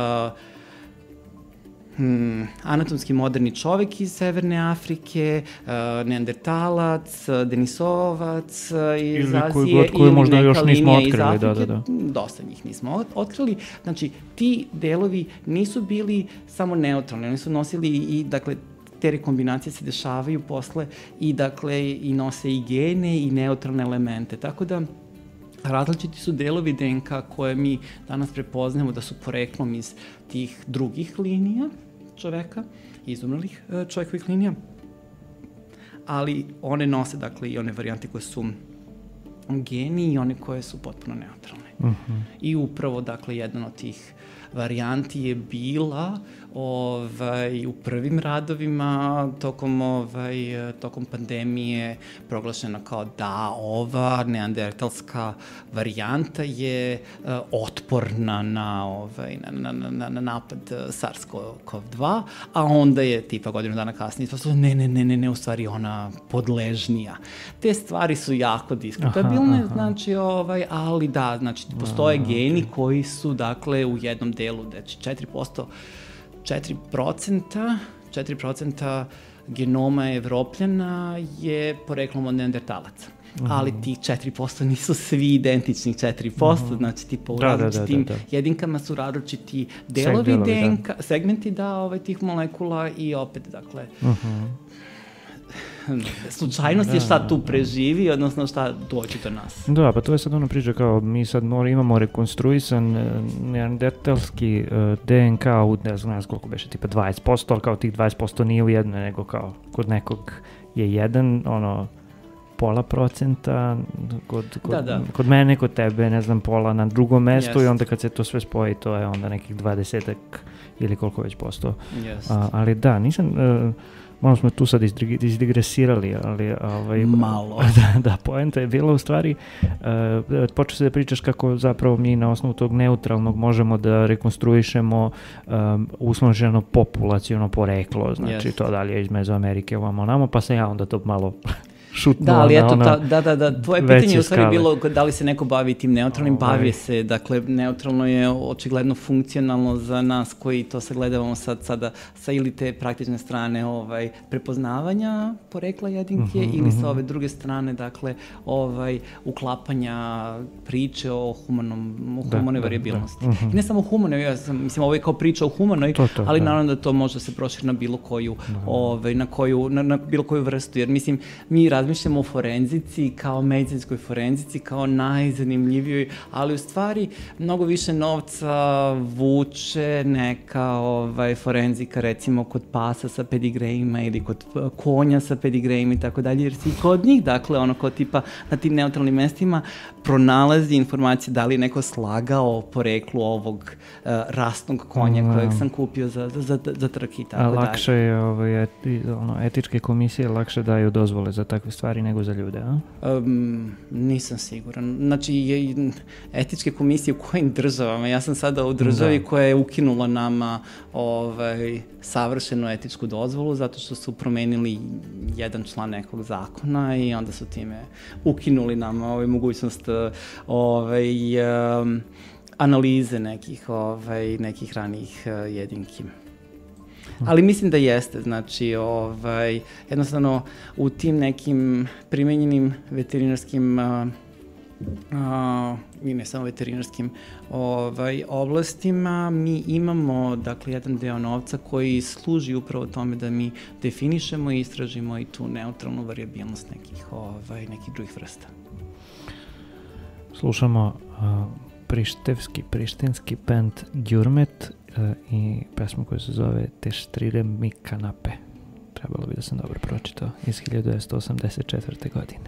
anatomski moderni čovek iz Severne Afrike, neandertalac, denisovac iz Azije ili neka linija iz Afrike, dosta njih nismo otkrili. Znači, ti delovi nisu bili samo neutralni, oni su nosili i, dakle, te rekombinacije se dešavaju posle i, dakle, i nose i gene i neutralne elemente. Tako da, različiti su delovi DNK koje mi danas prepoznajemo da su poreklom iz tih drugih linija čoveka, izumrlih čovekovih linija, ali one nose, dakle, i one varijante koje su geni i one koje su potpuno neutralne. I upravo, dakle, jedan od tih varijanti je bila u prvim radovima tokom pandemije proglašena kao da ova neandertalska varijanta je otporna na napad SARS-CoV-2, a onda je tipa godinu dana kasnije ispostavilo ne, u stvari ona podležnija. Te stvari su jako diskutabilne, znači, ali da, znači, postoje geni koji su, dakle, u jednom delu, znači 4% genoma Evropljana je poreklom od neandertalaca. Ali tih 4% nisu svi identičnih 4%, znači tipa u različitim jedinkama su različiti delovi DNK, segmenti tih molekula i opet, dakle, slučajnost je šta tu preživi, odnosno šta doći do nas. Da, pa to je sad ona priča kao mi sad imamo rekonstruisan neandertalski DNK u, ne znam koliko beše, tipa 20%, ali kao tih 20% nije u jednoj, nego kao kod nekog je jedan, pola procenta, kod mene, kod tebe, ne znam, pola na drugom mestu i onda kad se to sve spoji, to je onda nekih 20 ili koliko već posto. Ali da, nisam... Malo smo tu sad izdigresirali, ali malo. Da, poenta je bila u stvari, počeo se da pričaš kako zapravo mi na osnovu tog neutralnog možemo da rekonstruišemo usloženo populaciono poreklo, znači to da li je iz Mezoamerike ovamo namo, pa sam ja onda to malo šutnuo. Da, ali eto, tvoje pitanje je u stvari bilo da li se neko bavi tim neutralnim, bavi se, dakle, neutralno je očigledno funkcionalno za nas koji to sagledavamo sada sa ili te praktične strane prepoznavanja porekla jedinke ili sa ove druge strane, dakle, uklapanja priče o humanoj variabilnosti. I ne samo humanoj, mislim, ovo je kao priča o humanoj, ali naravno da to može se proširi na bilo koju, na bilo koju vrstu, jer mislim, mi razmišljamo o forenzici kao medicinskoj forenzici, kao najzanimljivijoj, ali u stvari mnogo više novca vuče neka forenzika, recimo kod pasa sa pedigrejima ili kod konja sa pedigrejima i tako dalje, jer si kod njih, dakle, ono kao tipa na tim neutralnim mestima pronalazi informacije da li je neko slagao o poreklu ovog rasnog konja kojeg sam kupio za trke i tako dalje. Lakše je, etičke komisije lakše daju dozvole za takve stvari nego za ljude, a? Nisam siguran. Znači, etičke komisije u kojim državama? Ja sam sada u državi koja je ukinula nama savršenu etičku dozvolu zato što su promenili jedan član nekog zakona i onda su time ukinuli nama mogućnost analize nekih ranijih jedinki. Ali mislim da jeste, znači, jednostavno u tim nekim primenjenim veterinarskim i ne samo veterinarskim oblastima, mi imamo, dakle, jedan deo novca koji služi upravo tome da mi definišemo i istražimo i tu neutralnu variabilnost nekih drugih vrsta. Slušamo prištinski band Gjurmet i pesmu koja se zove Teštrire mi kanape. Trebalo bi da sam dobro pročitao, iz 1984. godine.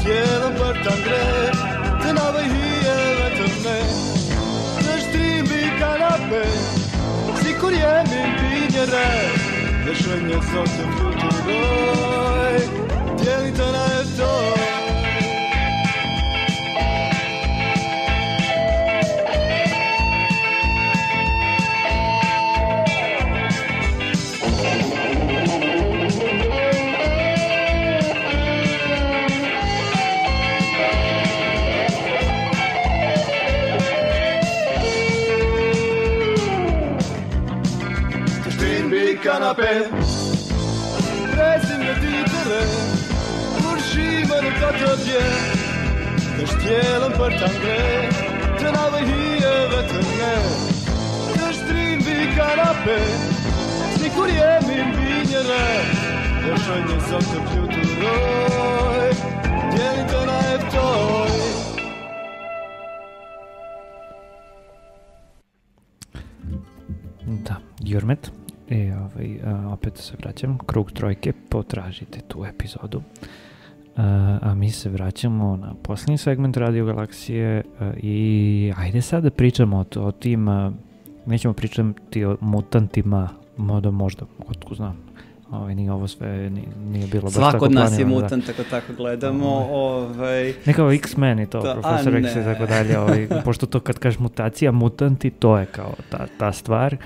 tijelom prtan gre, te nove hije vetrne, te štrimbi kanape, sikur jemim pinjere, dešvenje zote fluturoj, dijelite na etoj. Kanape, presim le titere, uršima ne katodje, da štjelom prtan gre, te nove hije vetrne, da štrimbi kanape, snikur jemim vinjere, da šenje zote fluturoj, dijelite na eftoj. Da, Jurmet. I opet se vraćam, krug trojke, potražite tu epizodu. A mi se vraćamo na posljednji segment Radio Galaksije i ajde sad da pričamo o tim, nećemo pričati o mutantima, možda, otko znam. Nije ovo sve, nije bilo baš tako planirano. Svako od nas je mutant, ako tako gledamo. Nekao X-Men i to, Profesor X i tako dalje. Pošto to kad kažeš mutacija, mutanti, to je kao ta stvar.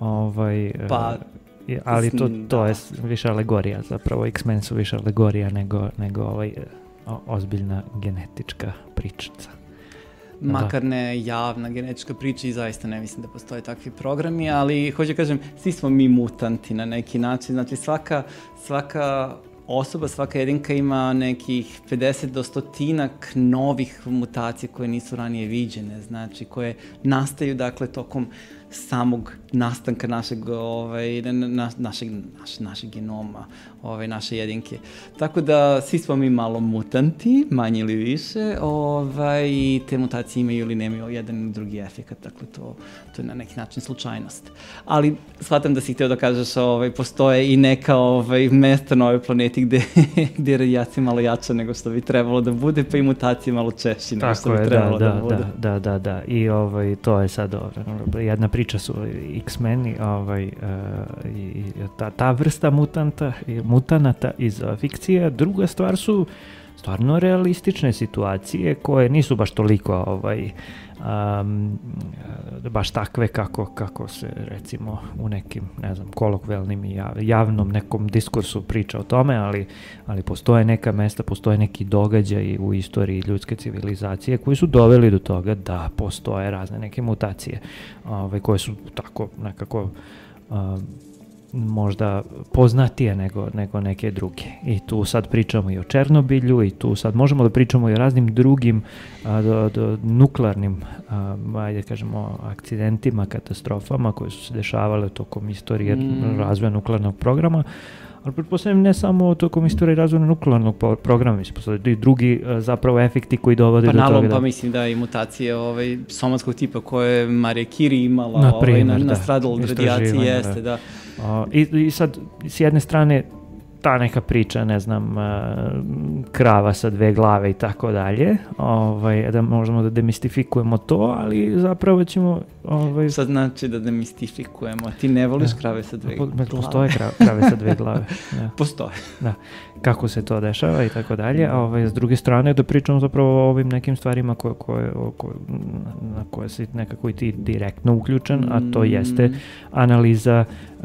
Ali to je više alegorija, zapravo X-Men su više alegorija nego ozbiljna genetička pričica. Makar ne javna genetička priča i zaista ne mislim da postoje takvi programi, ali hoću kažem, svi smo mi mutanti na neki način, znači svaka osoba, svaka jedinka ima nekih 50 do 100 novih mutacija koje nisu ranije viđene, znači koje nastaju dakle tokom samog nastanka našeg genoma, naše jedinke. Tako da svi smo mi malo mutanti, manje ili više, i te mutacije imaju ili nemaju jedan ili drugi efekat, dakle to je na neki način slučajnost. Ali shvatam da si htio da kažeš, postoje i neka mesta na ovoj planeti gdje je radijacija malo jača nego što bi trebalo da bude, pa i mutacije malo češće nego što bi trebalo da bude. Da. I to je sad jedna priča su X-Men i ta vrsta mutanata iz fikcije. Druga stvar su stvarno realistične situacije koje nisu baš toliko baš takve kako se recimo u nekim, ne znam, kolokvijalnim i javnom nekom diskursu priča o tome, ali postoje neka mesta, postoje neki događaji u istoriji ljudske civilizacije koji su doveli do toga da postoje razne neke mutacije koje su tako nekako možda poznatije nego neke druge. I tu sad pričamo i o Černobilju i tu sad možemo da pričamo i o raznim drugim nuklearnim ajde kažemo akcidentima, katastrofama koje su se dešavale tokom istorije razvoja nuklearnog programa, ali pretpostavljam ne samo tokom istorije razvoja nuklearnog programa, mislim, i drugi zapravo efekti koji dovode do toga. Pa mislim da i mutacije somatskog tipa koje Marija Curie imala nastradala od radijacije, jeste, da. I sad, s jedne strane, ta neka priča, ne znam, krava sa 2 glave i tako dalje, da možemo da demistifikujemo to, ali zapravo ćemo... Sad znači da demistifikujemo, ti ne voliš krave sa 2 glave? Postoje krave sa 2 glave. Da. Postoje. Da. Kako se to dešava i tako dalje, s druge strane da pričamo zapravo o ovim nekim stvarima na koje si nekako i ti direktno uključen, a to jeste analiza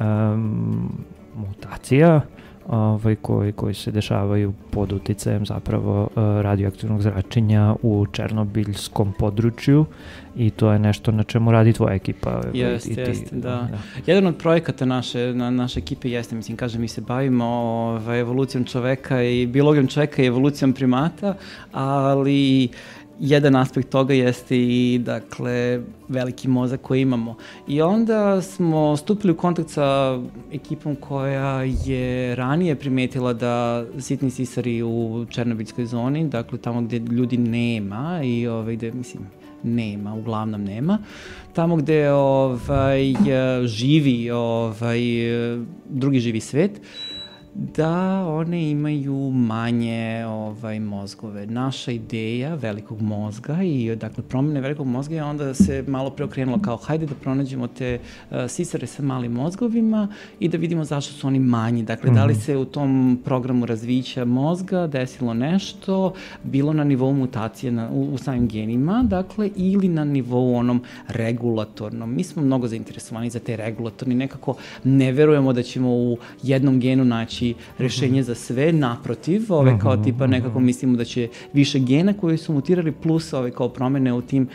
mutacija, koji se dešavaju pod uticajem zapravo radioaktivnog zračenja u černobiljskom području i to je nešto na čemu radi tvoja ekipa. Jeste, da. Jedan od projekata naše ekipe jeste, mislim, kažem, mi se bavimo evolucijom čoveka i biologijom čoveka i evolucijom primata, ali jedan aspekt toga jeste i, dakle, veliki mozak koji imamo. I onda smo stupili u kontakt sa ekipom koja je ranije primetila da sitni sisari u černobiljskoj zoni, dakle, tamo gdje ljudi nema i gdje, mislim, nema, uglavnom nema. Tamo gdje živi drugi živi svet, da one imaju manje mozgove. Naša ideja velikog mozga i dakle promene velikog mozga je onda se malo preokrenulo kao hajde da pronađemo te sisare sa malim mozgovima i da vidimo zašto su oni manji. Dakle, da li se u tom programu razvića mozga desilo nešto, bilo na nivou mutacije u samim genima, dakle, ili na nivou onom regulatornom. Mi smo mnogo zainteresovani za te regulatorni, nekako ne verujemo da ćemo u jednom genu naći rešenje za sve, naprotiv, kao tipa nekako mislimo da će više gena koji su mutirali plus kao promene u tim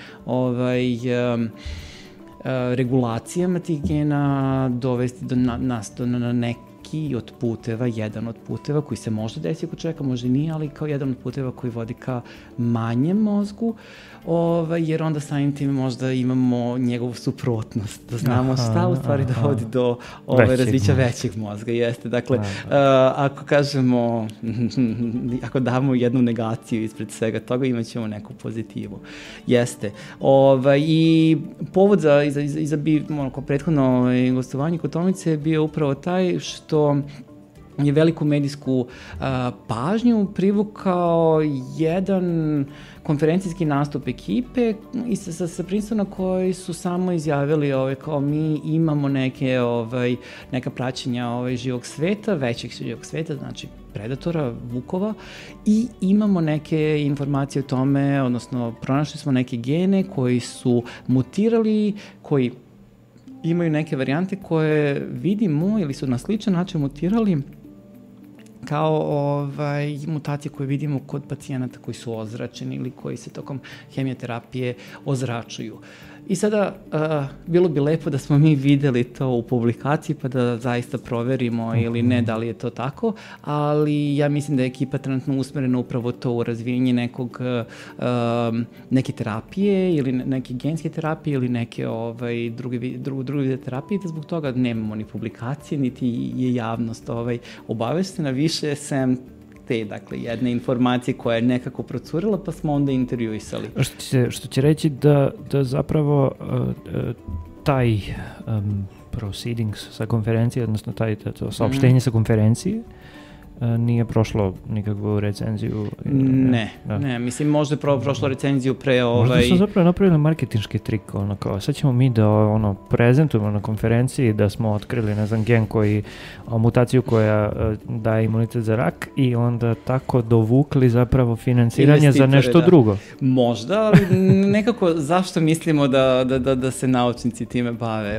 regulacijama tih gena dovesti do nas na neki od puteva, jedan od puteva koji se možda desi kod čoveka, možda nije, ali kao jedan od puteva koji vodi ka manjem mozgu, jer onda samim tim možda imamo njegovu suprotnost, da znamo šta u stvari dovodi do razvića većeg mozga, jeste. Dakle, ako kažemo, ako damo jednu negaciju ispred svega toga, imat ćemo neku pozitivu. Jeste. I povod za prethodno gostovanje kod Tomice je bio upravo taj što je veliku medijsku pažnju privukao jedan konferencijski nastup ekipe i sa Princetona koji su samo izjavili kao mi imamo neka praćenja živog sveta, većeg živog sveta, znači predatora, vukova, i imamo neke informacije o tome, odnosno pronašli smo neke gene koji su mutirali, koji imaju neke varijante koje vidimo ili su na sličan način mutirali kao mutacije koje vidimo kod pacijenata koji su ozračeni ili koji se tokom hemioterapije ozračuju. I sada, bilo bi lepo da smo mi videli to u publikaciji pa da zaista proverimo ili ne da li je to tako, ali ja mislim da je ekipa trenutno usmerena upravo to u razvijenje neke terapije ili neke genske terapije ili neke druge vide terapije, da zbog toga nemamo ni publikacije, niti je javnost obaveštena, više sem te, dakle, jedne informacije koja je nekako procurila, pa smo onda intervjuisali. Što će reći da zapravo taj proceedings sa konferencije, odnosno to saopštenje sa konferencije, nije prošlo nikakvu recenziju? Ne, mislim, možda je prošlo recenziju pre Možda su zapravo napravili marketinški trik, kao sad ćemo mi da prezentujemo na konferenciji da smo otkrili, ne znam, gen mutaciju koja daje imunitet za rak i onda tako dovukli zapravo finansiranje za nešto drugo. Možda, ali nekako zašto mislimo da se naučnici time bave?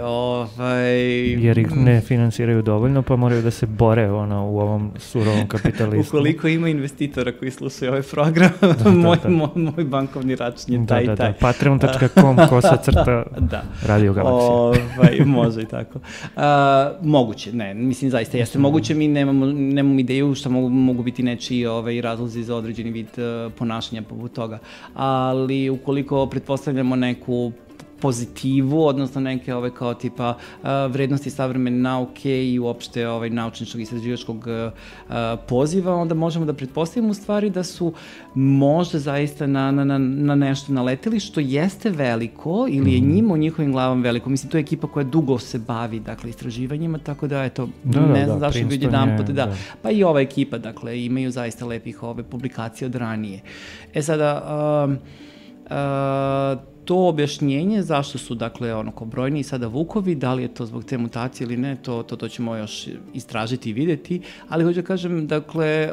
Jer ih ne finansiraju dovoljno, pa moraju da se bore u ovom surovom kapitalistu. Ukoliko ima investitora koji slušaju ovaj program, moj bankovni račun je taj. Da. Patreon.com/. Radio Galaksija. Može i tako. Moguće, ne, mislim zaista jeste moguće, mi nemamo ideju šta mogu biti nečiji razlozi za određeni vid ponašanja poput toga, ali ukoliko pretpostavljamo neku pozitivu, odnosno neke kao tipa vrednosti savremene nauke i uopšte naučničkog istraživačkog poziva, onda možemo da pretpostavimo u stvari da su možda zaista na nešto naleteli što jeste veliko ili je njima u njihovim glavama veliko. Mislim, to je ekipa koja dugo se bavi, dakle, istraživanjima, tako da, eto, ne znam zašto bi jedan put, pa i ova ekipa, dakle, imaju zaista lepih publikacija od ranije. Sada, to objašnjenje zašto su, dakle, brojni sada vukovi, da li je to zbog te mutacije ili ne, to ćemo još istražiti i videti, ali hoću da kažem, dakle,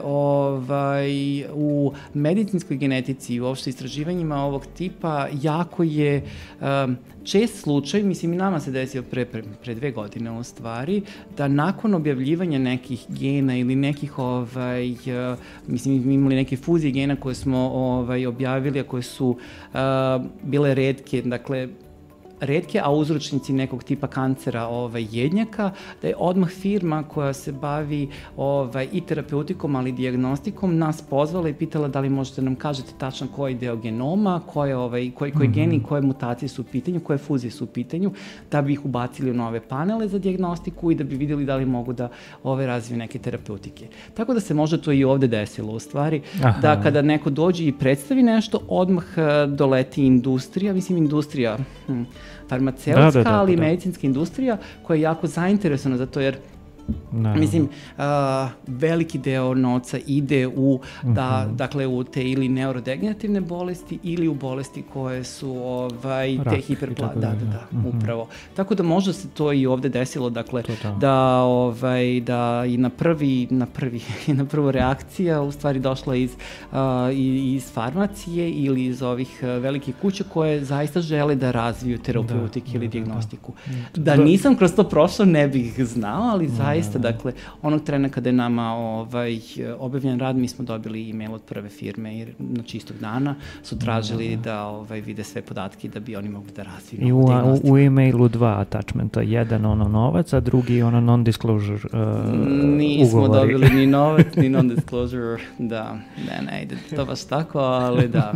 u medicinskoj genetici i uopšte istraživanjima ovog tipa jako je čest slučaj, mislim i nama se desio pre 2 godine u stvari, da nakon objavljivanja nekih gena ili nekih, mislim imali neke fuzije gena koje smo objavili, a koje su bile retke, dakle, a uzročnici nekog tipa kancera jednjaka, da je odmah firma koja se bavi i terapeutikom, ali i dijagnostikom nas pozvala i pitala da li možete nam kažete tačno koji deo genoma, koji geni i koje mutacije su u pitanju, koje fuzije su u pitanju, da bi ih ubacili u nove panele za dijagnostiku i da bi vidjeli da li mogu da razviju neke terapeutike. Tako da se možda to i ovde desilo u stvari, da kada neko dođe i predstavi nešto, odmah doleti industrija, farmaceutska, ali i medicinska industrija koja je jako zainteresovana za to, jer Mislim, veliki deo novca ide u, dakle, u te ili neurodegenerativne bolesti ili u bolesti koje su te hiperplaze. Upravo. Tako da možda se to i ovde desilo, dakle, da i na prvu reakcija u stvari došla iz farmacije ili iz ovih velikih kuća koje zaista žele da razviju terapeutike ili dijagnostiku. Da nisam kroz to prošao, ne bih znao, ali zaista, dakle, onog trena kada je nama objavljen rad, mi smo dobili e-mail od prve firme i znači istog dana su tražili da vide sve podatke da bi oni mogli da razviju. I u e-mailu 2 attachmenta, jedan ono novac, a drugi ono non-disclosure Nismo ugovori. dobili ni novac, ni non-disclosure, da, ne ide to baš tako, ali da.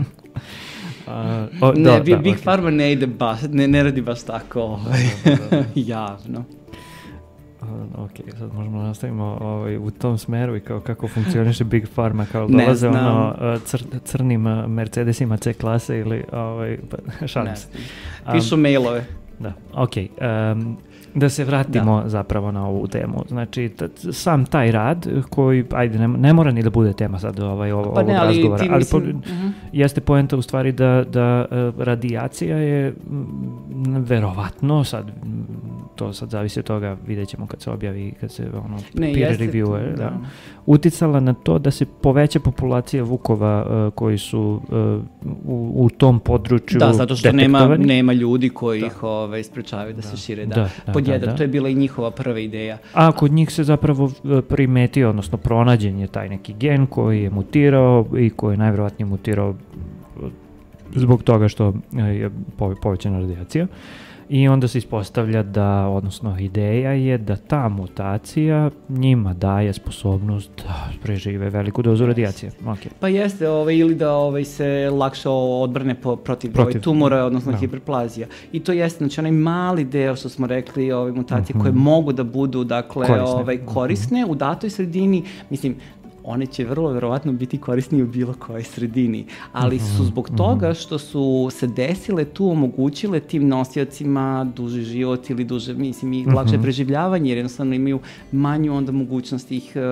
Big Pharma ne ide baš, ne radi baš tako javno. Ok, sad možemo nastavimo u tom smeru i kao kako funkcioniše Big Pharma, kao dolaze crnim Mercedesima C klase ili šalim se. Pišu mailove. Da, ok. Da se vratimo zapravo na ovu temu. Znači, sam taj rad koji, ajde, ne mora ni da bude tema sad ovog razgovora, ali jeste poenta u stvari da radijacija je verovatno, sad to sad zavisi od toga, vidjet ćemo kad se objavi, kad se peer review uticala na to da se poveća populacija vukova koji su u tom području detektovani. Da, zato što nema ljudi koji ih sprečavaju da se šire. To je bila i njihova prva ideja. A kod njih se zapravo primetio, odnosno pronađen je taj neki gen koji je mutirao i koji je najvjerovatnije mutirao zbog toga što je povećana radijacija. I onda se ispostavlja da, odnosno ideja je da ta mutacija njima daje sposobnost da prežive veliku dozu radijacije. Okay. Pa jeste, ili da se lakše odbrane protiv tumora, odnosno hiperplazija. I to jeste, znači onaj mali deo što smo rekli, mutacije koje mogu da budu, dakle, korisne u datoj sredini, mislim, one će vrlo verovatno biti korisnije u bilo kojoj sredini, ali su zbog toga što su se desile tu omogućile tim nosiocima duži život ili duže, mislim, i lakše preživljavanje, jer jednostavno imaju manju onda mogućnost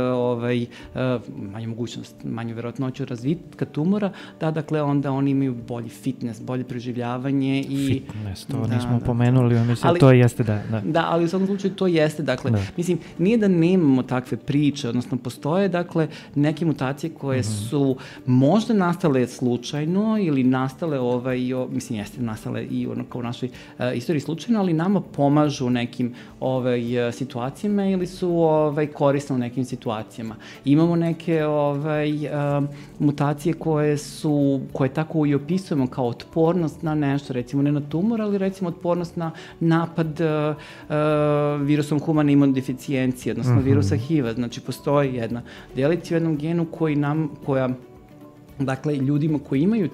manju verovatnoću razvitka tumora, dakle onda oni imaju bolji fitness, bolje preživljavanje i... Fitness, to nismo pomenuli, mislim, to jeste da. Da, ali u svakom slučaju to jeste, dakle, mislim, nije da nemamo takve priče, odnosno postoje, dakle, neke mutacije koje su možda nastale slučajno ili nastale, mislim, jeste nastale i kao u našoj istoriji slučajno, ali nama pomažu u nekim situacijama ili su korisne u nekim situacijama. Imamo neke mutacije koje tako i opisujemo kao otpornost na nešto, recimo ne na tumor, ali recimo otpornost na napad virusom humane imunodeficijencije, odnosno virusa HIV-a. Znači, postoji jedna delica u jednom genu koja dakle, ljudima koji imaju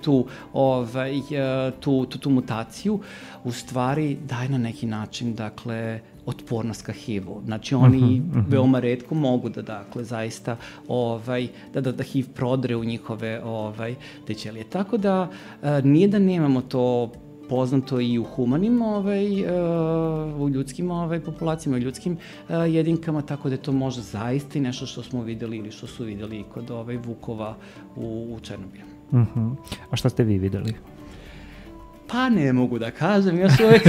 tu mutaciju, u stvari daje na neki način, dakle, otpornost ka HIV-u. Znači, oni veoma retko mogu da, dakle, zaista, da HIV prodre u njihove ćelije. Tako da, nije da nemamo to poznato i u humanim, u ljudskim populacijama, u ljudskim jedinkama, tako da je to možda zaista i nešto što smo videli ili što su videli kod vukova u Černobilu. A šta ste vi videli? Pa ne mogu da kažem, još uvijek.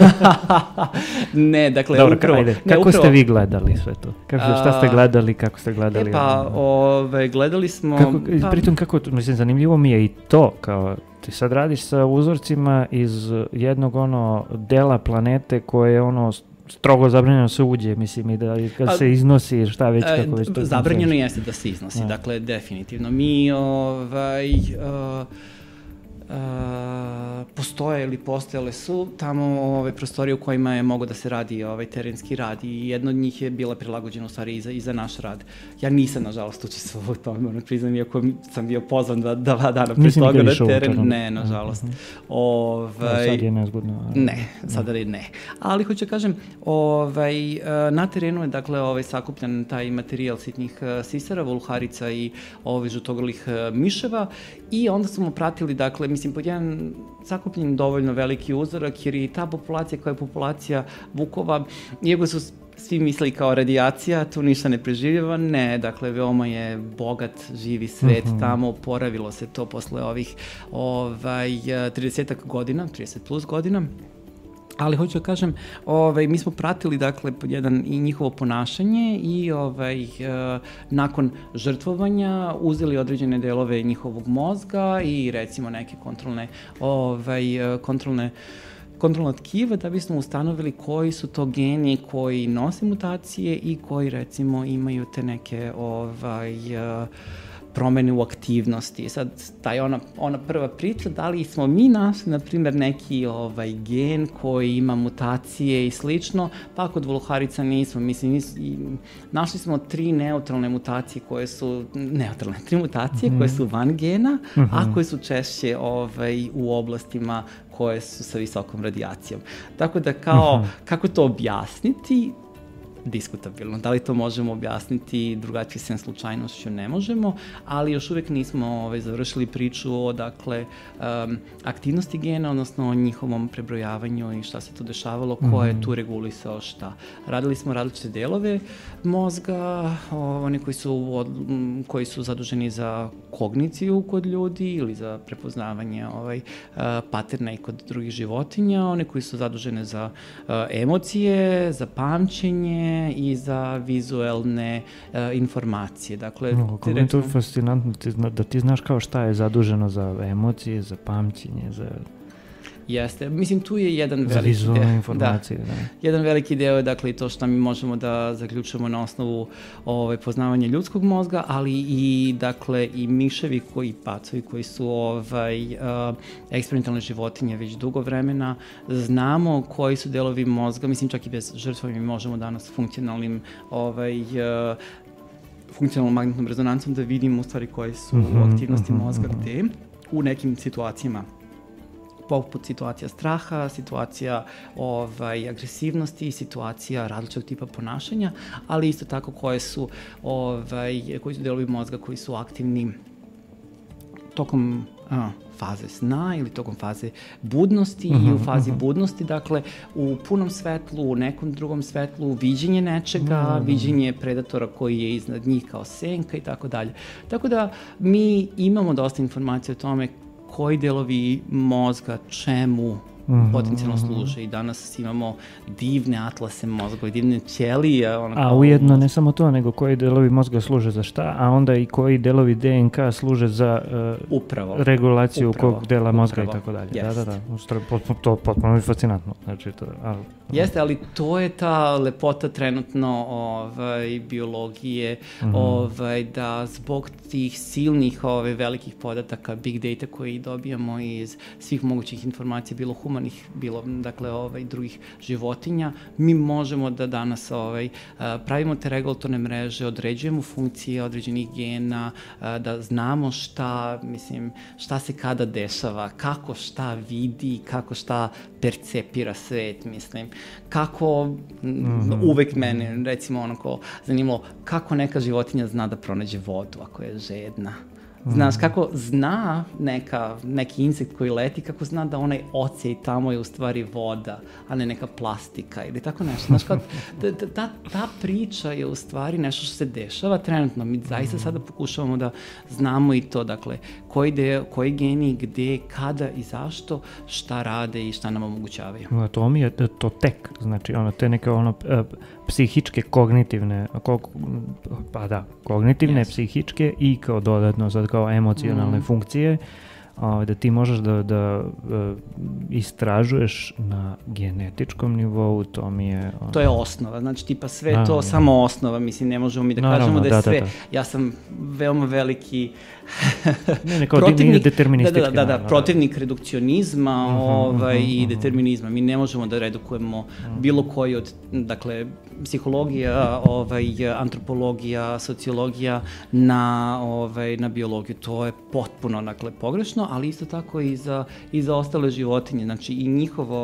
Ne, dakle, dobro, kako ste vi gledali sve to? Šta ste gledali, kako ste gledali? Gledali smo... Pritom, mislim, zanimljivo mi je i to, kao ti sad radiš sa uzorcima iz jednog dela planete koje je strogo zabranjeno se uđe, mislim, i da kad se iznosi, šta već, kako već to... Zabranjeno jeste da se iznosi, dakle, definitivno. Mi, postoje ili postojale su tamo prostorije u kojima je mogo da se radi terenski rad i jedna od njih je bila prilagođena u stvari i za naš rad. Ja nisam, nažalost, učestvovao u tome, moram priznam, iako sam bio pozvan da 2 dana pre toga na teren. Ne, nažalost. Sad je nezgodno. Ne, sada ne. Ali hoću kažem, na terenu je, dakle, sakupljan taj materijal sitnih sisara, voluharica i žutogrlih miševa i onda smo pratili, dakle, mislim, pod jedan sakupljen dovoljno veliki uzorak, jer i ta populacija koja je populacija vukova, iako su svi misli kao radijacija, tu ništa ne preživljava, ne, dakle, veoma je bogat, živi svet tamo, oporavilo se to posle ovih 30 godina, 30 plus godina. Ali hoću da kažem, mi smo pratili, dakle, pod jedan i njihovo ponašanje i nakon žrtvovanja uzeli određene delove njihovog mozga i recimo neke kontrolna tkiva da bismo ustanovili koji su to geni koji nose mutacije i koji recimo imaju te neke promene u aktivnosti. Sad, ona prva priča, da li smo mi našli, na primjer, neki gen koji ima mutacije i slično, pa kod voluharica nismo. Mislim, našli smo 3 neutralne mutacije koje su, tri mutacije koje su van gena, a koje su češće u oblastima koje su sa visokom radijacijom. Tako da kako to objasniti? Diskutabilno. Da li to možemo objasniti drugačije sem slučajnošću? Ne možemo, ali još uvek nismo završili priču o aktivnosti gena, odnosno o njihovom prebrojavanju i šta se tu dešavalo, ko je tu regulisao šta. Radili smo različite delove mozga, oni koji su zaduženi za kogniciju kod ljudi ili za prepoznavanje paterna i kod drugih životinja, oni koji su zadužene za emocije, za pamćenje i za vizuelne informacije. Dakle, kako je to fascinantno da ti znaš kao šta je zaduženo za emocije, za pamćenje, za... Jeste. Mislim, tu je jedan veliki deo. Za vizualne informacije, da. Jedan veliki deo je, dakle, i to što mi možemo da zaključujemo na osnovu poznavanja ljudskog mozga, ali i, dakle, i miševi i pacovi koji su eksperimentalne životinje već dugo vremena. Znamo koji su delovi mozga, mislim, čak i bez žrtva mi možemo danas funkcionalnom magnetnom rezonancom da vidimo u stvari koje su aktivnosti mozga gde u nekim situacijama, poput situacija straha, situacija agresivnosti, situacija različitog tipa ponašanja, ali isto tako koji su delovi mozga koji su aktivni tokom faze sna ili tokom faze budnosti i u fazi budnosti, dakle, u punom svetlu, u nekom drugom svetlu, viđenje nečega, viđenje predatora koji je iznad njih kao senka i tako dalje. Tako da mi imamo dosta informacije o tome koji delovi mozga čemu potencijalno služe i danas imamo divne atlase mozga, divne ćelije. A ujedno ne samo to, nego koji delovi mozga služe za šta, a onda i koji delovi DNK služe za regulaciju kog dela mozga i tako dalje. Da. To potpuno je fascinantno. Znači, jeste, ali to je ta lepota trenutno biologije, da zbog tih silnih velikih podataka, big data koji dobijamo iz svih mogućih informacija, bilo humanih, bilo, dakle, drugih životinja, mi možemo da danas pravimo te regulatorne mreže, određujemo funkcije određenih gena, da znamo šta se kada dešava, kako šta vidi, kako šta percepira svet, kako uvek mene, recimo, zanimalo, kako neka životinja zna da pronađe vodu ako je žedna. Znaš, kako zna neki insekt koji leti, kako zna da onaj ocej tamo je u stvari voda, a ne neka plastika ili tako nešto. Znaš, ta priča je u stvari nešto što se dešava trenutno. Mi zaista sada pokušavamo da znamo i to, dakle, koji geni, gde, kada i zašto, šta rade i šta nam omogućavaju. To je to tek, znači, te neke psihičke, kognitivne, kognitivne, psihičke i kao dodatno sad kao emocionalne funkcije, da ti možeš da istražuješ na genetičkom nivou, to mi je... To je osnova, znači tipa sve to samo osnova, mislim, ne možemo mi da kažemo da je sve. Ja sam veoma veliki protivnik redukcionizma i determinizma. Mi ne možemo da redukujemo bilo koji od, dakle, psihologija, antropologija, sociologija na biologiju. To je potpuno, dakle, pogrešno, ali isto tako i za ostale životinje. Znači i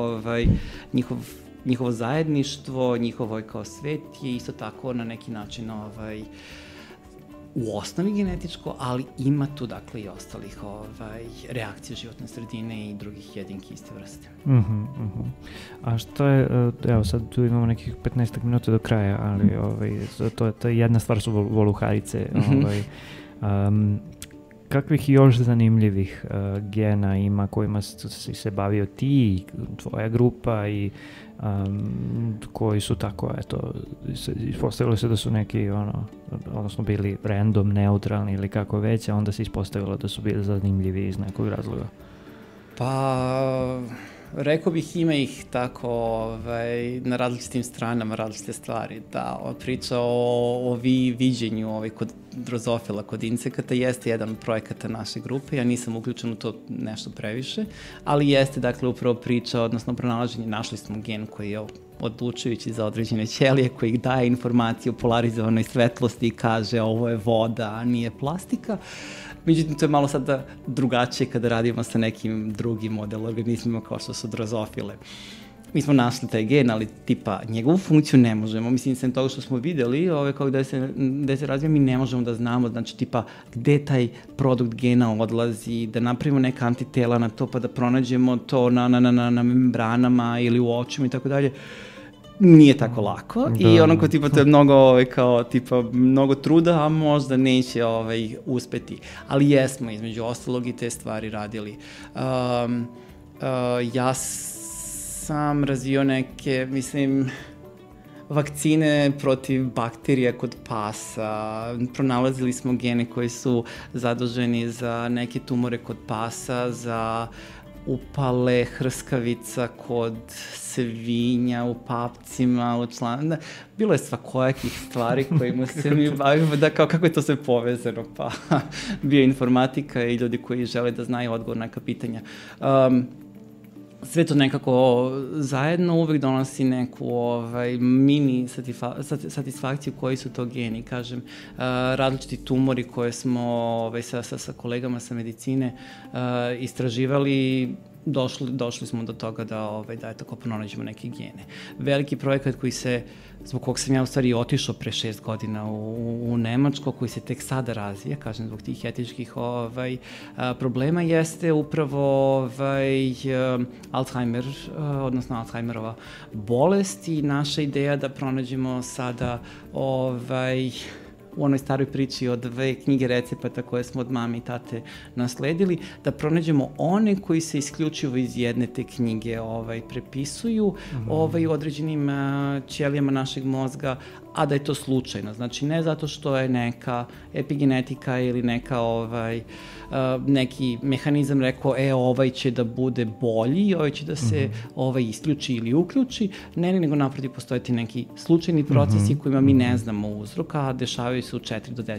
njihovo zajedništvo, njihovo kao svet je isto tako na neki način u osnovi genetičko, ali ima tu dakle i ostalih reakcija životne sredine i drugih jedinki iste vrste. A što je, evo sad tu imamo nekih 15 minuta do kraja, ali to je jedna stvar su voluharice. Kakvih još zanimljivih gena ima kojima si se bavio ti, tvoja grupa i koji su tako, eto, ispostavilo se da su neki, odnosno bili random, neutralni ili kako već, a onda se ispostavilo da su bili zanimljivi iz nekog razloga? Pa, rekao bih ima ih tako na različitim stranama, različite stvari. Da, priča o viđenju kod drozofila, kod insekata, jeste jedan od projekata naše grupe. Ja nisam uključen u to nešto previše, ali jeste, dakle, upravo priča, odnosno pronalaženje. Našli smo gen koji je odlučujući za određene ćelije, koji ih daje informaciju o polarizovanoj svetlosti i kaže ovo je voda, a nije plastika. Međutim, to je malo sada drugačije kada radimo sa nekim drugim model organizmima kao što su drozofile. Mi smo našli taj gen, ali tipa njegovu funkciju ne možemo. Mislim, sem toga što smo videli, kao gde se razvija, mi ne možemo da znamo, znači tipa gde taj produkt gena odlazi, da napravimo neka antitela na to, pa da pronađemo to na membranama ili u očima i tako dalje. Nije tako lako i onako tipa to je mnogo truda, a možda neće uspeti. Ali jesmo između ostalog i te stvari radili. Ja sam razvio neke, vakcine protiv bakterija kod pasa. Pronalazili smo gene koji su zaduženi za neke tumore kod pasa, za upale hrskavica kod svinja, u papcima, u članima. Bilo je svakojakih stvari kojima se mi bavimo, da kako je to sve povezano, pa bioinformatika i ljudi koji žele da znaju odgovor na neka pitanja. Sve to nekako zajedno uvek donosi neku mini satisfakciju koji su to geni, kažem, različiti tumori koje smo sa kolegama sa medicine istraživali, došli smo do toga da tako pronađemo neke gene. Veliki projekat zbog kog sam ja u stvari otišao pre 6 godina u Nemačko, koji se tek sada razvija, kažem, zbog tih etičkih problema, jeste upravo Alzheimer, odnosno Alzheimerova bolest i naša ideja da pronađemo sada u onoj staroj priči o 2 knjige recepata koje smo od mame i tate nasledili, da pronađemo one koji se isključivo iz jedne te knjige prepisuju u određenim ćelijama našeg mozga, a da je to slučajno. Znači, ne zato što je neka epigenetika ili neki mehanizam rekao, ovaj će da bude bolji, ovaj će da se isključi ili uključi, nego naprotiv postoje ti neki slučajni procesi kojima mi ne znamo uzroka, a dešavaju se u 4 do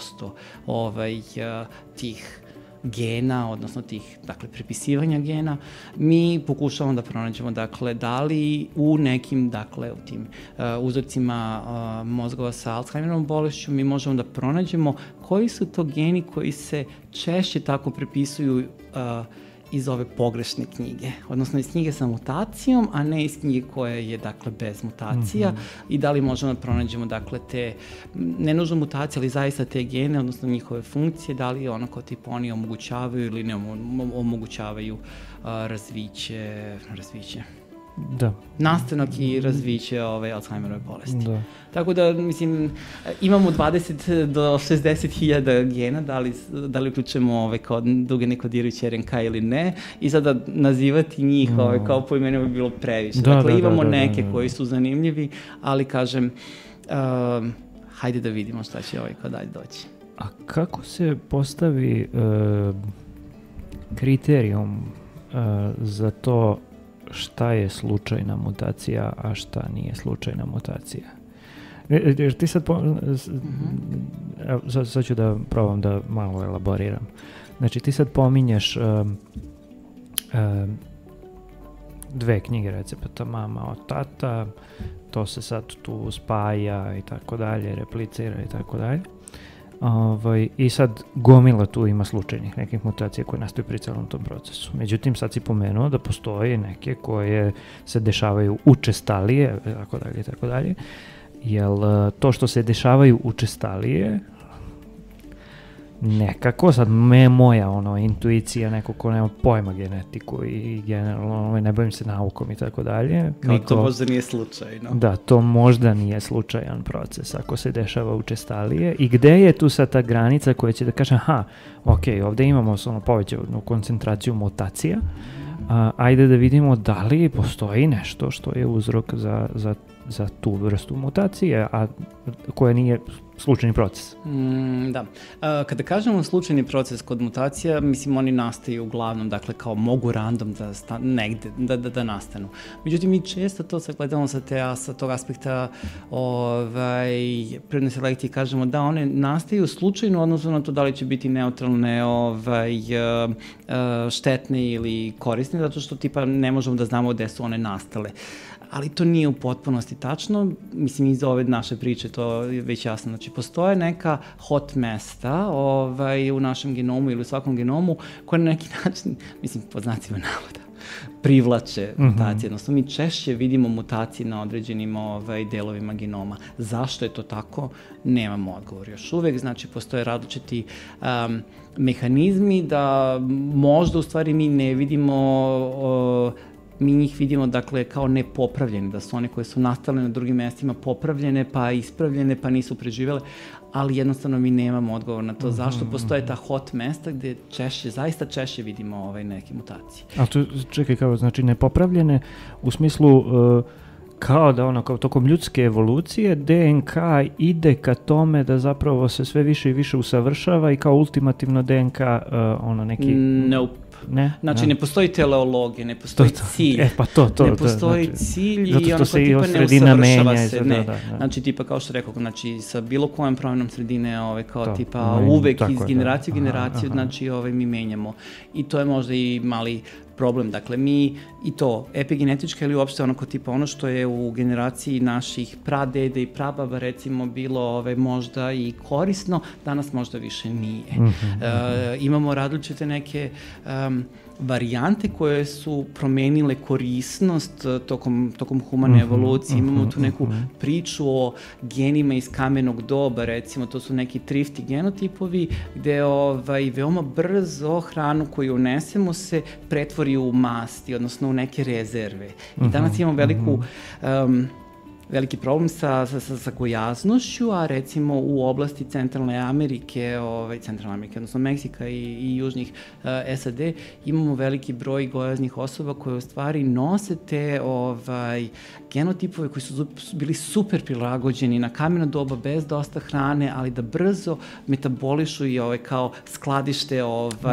10% tih gena, odnosno tih, dakle, prepisivanja gena. Mi pokušavamo da pronađemo, dakle, da li u nekim, dakle, u tim uzorcima mozgova sa Alzheimerovom bolešću mi možemo da pronađemo koji su to geni koji se češće tako prepisuju iz ove pogrešne knjige, odnosno iz knjige sa mutacijom, a ne iz knjige koja je, dakle, bez mutacija i da li možemo da pronađemo, dakle, te, ne nužno mutacije, ali zaista te gene, odnosno njihove funkcije, da li onako tipa oni omogućavaju ili ne omogućavaju razviće. Da. Nastanak i razviće Alzheimerove bolesti. Da. Tako da, imamo 20 do 60.000 gena, da li uključujemo kao duge nekodirajuće RNK ili ne, i sada nazivati njih kao po imenu bi bilo previše. Dakle, imamo neke koji su zanimljivi, ali kažem, hajde da vidimo šta će kao dalje doći. A kako se postavi kriterijum za to šta je slučajna mutacija, a šta nije slučajna mutacija? Jer ti sad, sad ću da probam da malo elaboriram. Znači, ti sad pominješ 2 knjige recepata, mama od tata, to se sad tu spaja i tako dalje, replicira i tako dalje. I sad gomila tu ima slučajnih nekih mutacija koje nastaju pri celom tom procesu. Međutim, sad si pomenuo da postoje neke koje se dešavaju učestalije, tako dalje. Jel to što se dešavaju učestalije nekako, sad moja intuicija, neko ko nema pojma genetiku i generalno ne bavim se naukom i tako dalje. Kao to možda nije slučajno. Da, to možda nije slučajan proces ako se dešava učestalije. I gde je tu sad ta granica koja će da kaže, ok, ovde imamo povećanu koncentraciju mutacija, ajde da vidimo da li postoji nešto što je uzrok za tu vrstu mutacije, a koja nije slučajni proces. Da. Kada kažemo slučajni proces kod mutacija, mislim, oni nastaju uglavnom, dakle, kao mogu random negde da nastanu. Međutim, mi često to sagledamo sa tog aspekta prirodne selekcije, kažemo da one nastaju slučajno, odnosno na to da li će biti neutralne, štetne ili korisne, zato što tipa ne možemo da znamo gde su one nastale. Ali to nije u potpunosti tačno, mislim, iz ove naše priče to je već jasno. Znači, postoje neka hot mesta u našem genomu ili u svakom genomu koje na neki način, mislim, po znacima navoda, privlače mutacije. Odnosno, mi češće vidimo mutacije na određenim delovima genoma. Zašto je to tako? Nemamo odgovor još uvek. Znači, postoje različiti mehanizmi da možda u stvari mi ne vidimo mi njih vidimo, dakle, kao nepopravljene, da su one koje su nastale na drugim mestima popravljene, pa ispravljene, pa nisu preživele, ali jednostavno mi nemamo odgovor na to zašto postoje ta hot mesta gde zaista češće vidimo neke mutacije. A to, čekaj, kao, znači nepopravljene u smislu kao da kao tokom ljudske evolucije DNK ide ka tome da zapravo se sve više i više usavršava i kao ultimativno DNK neki... Nope. Ne? Znači, ne postoji teleologija, ne postoji cilj. Ne postoji cilj i onako tipa ne usavršava se. Ne. Znači, tipa, kao što rekao, znači, sa bilo kojom promjenom sredine, kao tipa, uvek iz generacije u generaciju, znači, mi menjamo. I to je možda i mali problem. Dakle, mi i to epigenetički ili uopšte onako tipa ono što je u generaciji naših pradede i prababa recimo bilo možda i korisno, danas možda više nije. Imamo različite neke varijante koje su promenile korisnost tokom humane evolucije. Imamo tu neku priču o genima iz kamenog doba, recimo, to su neki trifti genotipovi gde veoma brzo hranu koju unesemo se pretvori u masti, odnosno u neke rezerve. I danas imamo veliki problem sa gojaznošću, a recimo u oblasti Centralne Amerike, odnosno Meksika i južnih SAD, imamo veliki broj gojaznih osoba koje u stvari nose te genotipove koji su bili super prilagođeni na kameno doba bez dosta hrane, ali da brzo metabolišu i kao skladište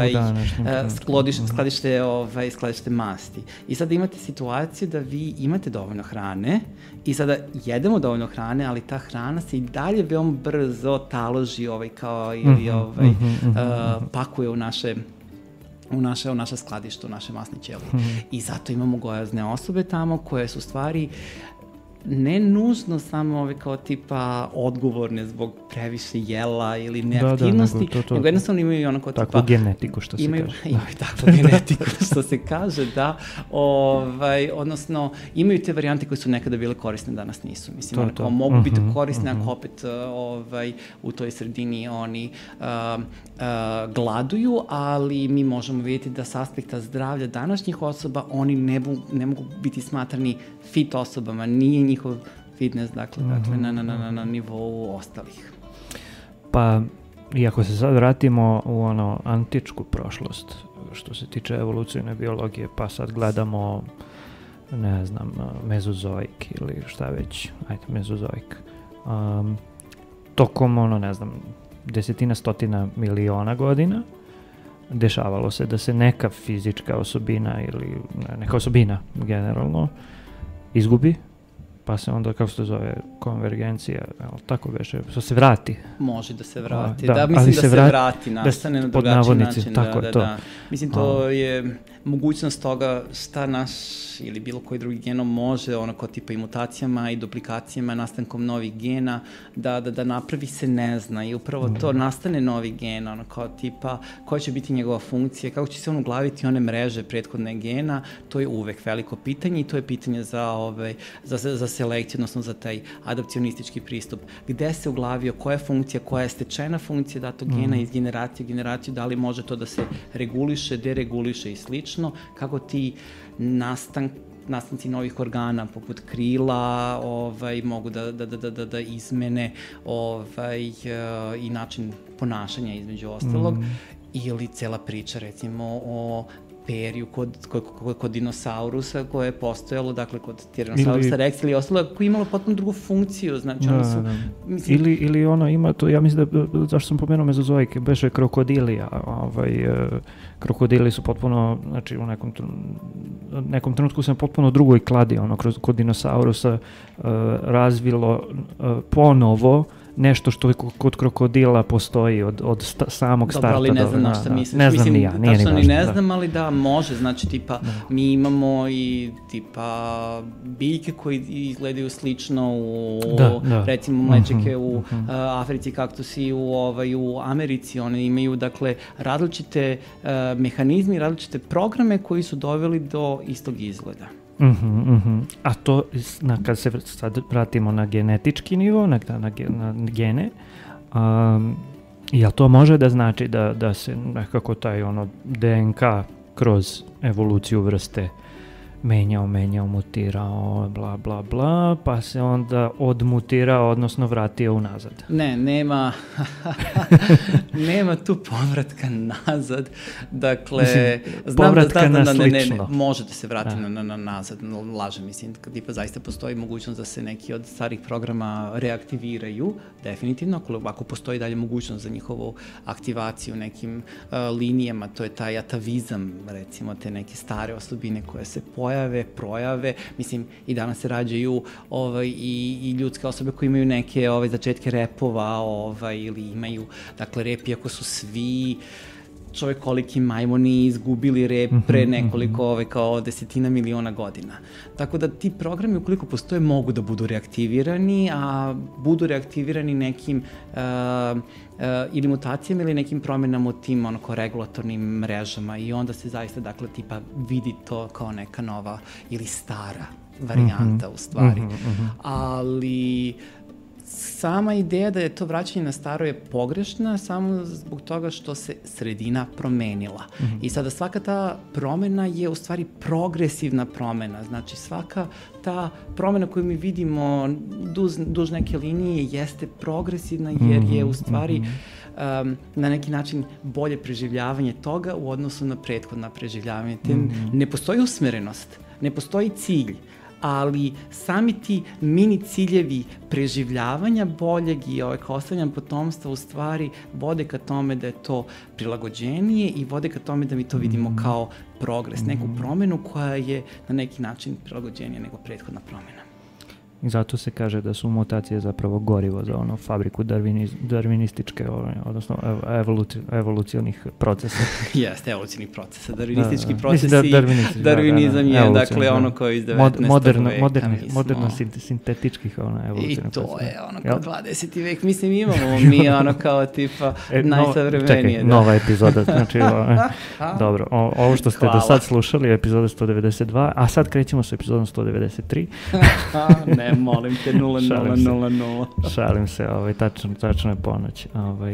skladište masti. I sada imate situaciju da vi imate dovoljno hrane i sada jedemo dovoljno hrane, ali ta hrana se i dalje veoma brzo taloži pakuje u naše skladište, u naše masne ćelije. I zato imamo gojazne osobe tamo koje su stvari ne nužno samo kao tipa odgovorne zbog previše jela ili neaktivnosti, nego jednostavno imaju i ono kao tipa... Takvu genetiku što se kaže. Imaju takvu genetiku što se kaže, da. Odnosno, imaju te varijante koje su nekada bile korisne, danas nisu. Mislim, mogu biti korisne ako opet u toj sredini oni gladuju, ali mi možemo vidjeti da s aspekta zdravlja današnjih osoba oni ne mogu biti smatrani fit osobama, nije njihov fitness, dakle, na nivou ostalih. Pa, iako se sad vratimo u antičku prošlost, što se tiče evolucijne biologije, pa sad gledamo, ne znam, mezozoik ili šta već, mezozoik. Tokom, ne znam, desetina, stotina miliona godina dešavalo se da se neka fizička osobina ili neka osobina generalno izgubi, pa se onda, kako se to zove, konvergencija, tako beše, što se vrati. Može da se vrati, mislim da se vrati, nastane na drugačiji način. Da. Mislim, to je mogućnost toga šta naš ili bilo koji drugi genom može, onako tipa i mutacijama i duplikacijama, nastankom novih gena, da napravi se ne zna i upravo to nastane novi gen, onako tipa koja će biti njegova funkcija, kako će se on uglaviti one mreže prethodne gena, to je uvek veliko pitanje i to je pitanje za selekciju, odnosno za taj adapcionistički pristup. Gde se uglavio, koja je funkcija, koja je stečena funkcija datog gena iz generacije u generaciju, da li može to da se reguliše, dereguliše i slično, kako ti nastanci novih organa poput krila mogu da izmene i način ponašanja između ostalog, ili cela priča recimo o periju kod dinosaurusa koje je postojalo, dakle kod Tyrannosaurusa Rex ili ostalo, koje je imalo potpuno drugu funkciju, znači ono su... Mislim... Ili ono ima to, ja mislim da, zašto sam pomenuo mezozoike, beše krokodilija, krokodili su potpuno, znači u nekom trenutku sam potpuno drugoj kladi, ono, kod dinosaurusa razvilo ponovo nešto što kod krokodila postoji od samog starta. Dobro, ali ne znam na šta misliš. Ne znam ni ja, nije ni važno. Ne znam, ali da, može, znači tipa mi imamo i tipa biljke koji izgledaju slično u recimo mlečike u Africi, kaktusi u Americi, one imaju dakle različite mehanizme, različite programe koji su doveli do istog izgleda. A to, kad se sad vratimo na genetički nivo, na gene, jel to može da znači da se nekako taj DNK kroz evoluciju vrste menjao, mutirao, bla, bla, bla, pa se onda odmutirao, odnosno vratio unazad? Ne, nema tu povratka nazad. Dakle, povratka na slično. Može da se vrati nazad, lažem, mislim, tipa zaista postoji mogućnost da se neki od starih programa reaktiviraju, definitivno, ako postoji dalje mogućnost za njihovu aktivaciju nekim linijama, to je taj atavizam, recimo, te neke stare osobine koje se projave, mislim, i danas se rađaju i ljudske osobe koje imaju neke začetke repova ili imaju, dakle, rep, iako su svi čovekoliki majmuni izgubili rep pre nekoliko kao desetina miliona godina. Tako da ti programi, ukoliko postoje, mogu da budu reaktivirani, a budu reaktivirani nekim ili mutacijama ili nekim promenama u tim regulatornim mrežama i onda se zaista, dakle, tipa vidi to kao neka nova ili stara varijanta u stvari. Ali sama ideja da je to vraćanje na staro je pogrešna samo zbog toga što se sredina promenila. I sada svaka ta promena je u stvari progresivna promena. Znači svaka ta promena koju mi vidimo duž neke linije jeste progresivna jer je u stvari na neki način bolje preživljavanje toga u odnosu na prethodna preživljavanje. Ne postoji usmerenost, ne postoji cilj, ali sami ti mini ciljevi preživljavanja boljeg i ostavljanja potomstva u stvari vode ka tome da je to prilagođenije i vode ka tome da mi to vidimo kao progres, neku promenu koja je na neki način prilagođenija nego prethodna promena. I zato se kaže da su mutacije zapravo gorivo za fabriku darvinističke, odnosno evolucionih procesa. Jeste, evolucionih procesa. Darvinistički procesi, darvinizam je, dakle, ono koje iz 19. veka. Moderno sintetičkih evolucionih procesa. I to je kao 20. vek. Mislim, imamo mi kao tipa najsavremenije. Čekaj, nova epizoda. Znači, dobro, ovo što ste do sad slušali je epizoda 192, a sad krećemo sa epizodom 193. Ne, molim te, 0-0-0-0. Šalim se, tačno je ponoć.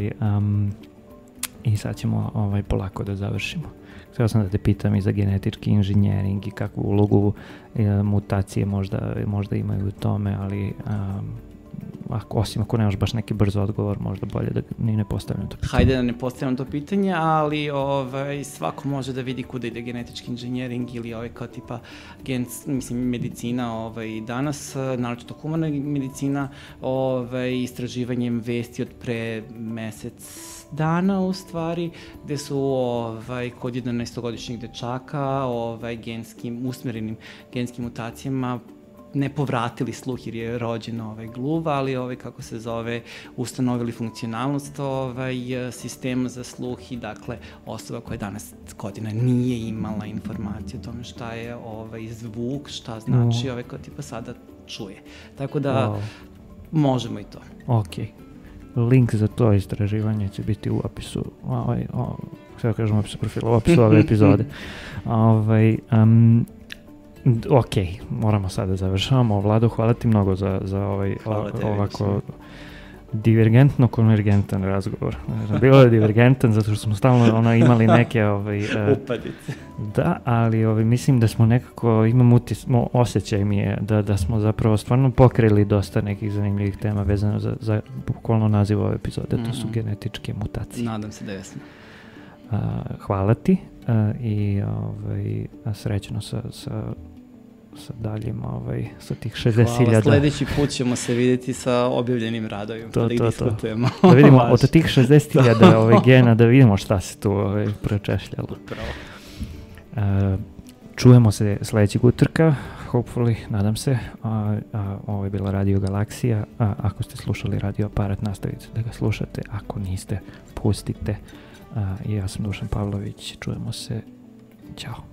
I sad ćemo polako da završimo. Htio sam da te pitam i za genetički inženjering i kakvu ulogu mutacije možda imaju u tome, ali osim ako nemaš baš neki brzo odgovor, možda bolje da ni ne postavljam to pitanje. Hajde da ne postavljam to pitanje, ali svako može da vidi kuda ide genetički inženjering ili kao tipa medicina danas, naročito humana medicina, istraživanjem vesti od pre mesec dana u stvari, gde su kod 11-godišnjih dečaka usmerenim genskim mutacijama ne povratili sluh jer je rođen gluv, ali kako se zove, ustanovili funkcionalnost sistema za sluh i dakle osoba koja danas godina nije imala informaciju o tome šta je zvuk, šta znači kao tipa sada čuje. Tako da možemo i to. Ok. Link za to istraživanje će biti u opisu sve kažem u opisu profila, u opisu ove epizode. Ok, moramo sad da završavamo. Vlado, hvala ti mnogo za ovaj ovako divergentno-konvergentan razgovor. Bilo je divergentan zato što smo stalno imali neke upadice. Da, ali mislim da smo nekako, osjećaj mi je da smo zapravo stvarno pokrili dosta nekih zanimljivih tema vezano za bukvalno naziv ove epizode, to su genetičke mutacije. Nadam se da jesmo. Hvala ti i srećno sa daljim, sa tih 60.000. Hvala, sledeći put ćemo se vidjeti sa objavljenim radovima, da ih diskutujemo. Da vidimo od tih 60.000 gena, da vidimo šta se tu pročešljalo. Čujemo se sledećeg utorka, hopefully, nadam se. Ovo je bila Radio Galaksija. Ako ste slušali Radio Aparat, nastavite da ga slušate. Ako niste, pustite. Ja sam Dušan Pavlović, čujemo se. Ćao.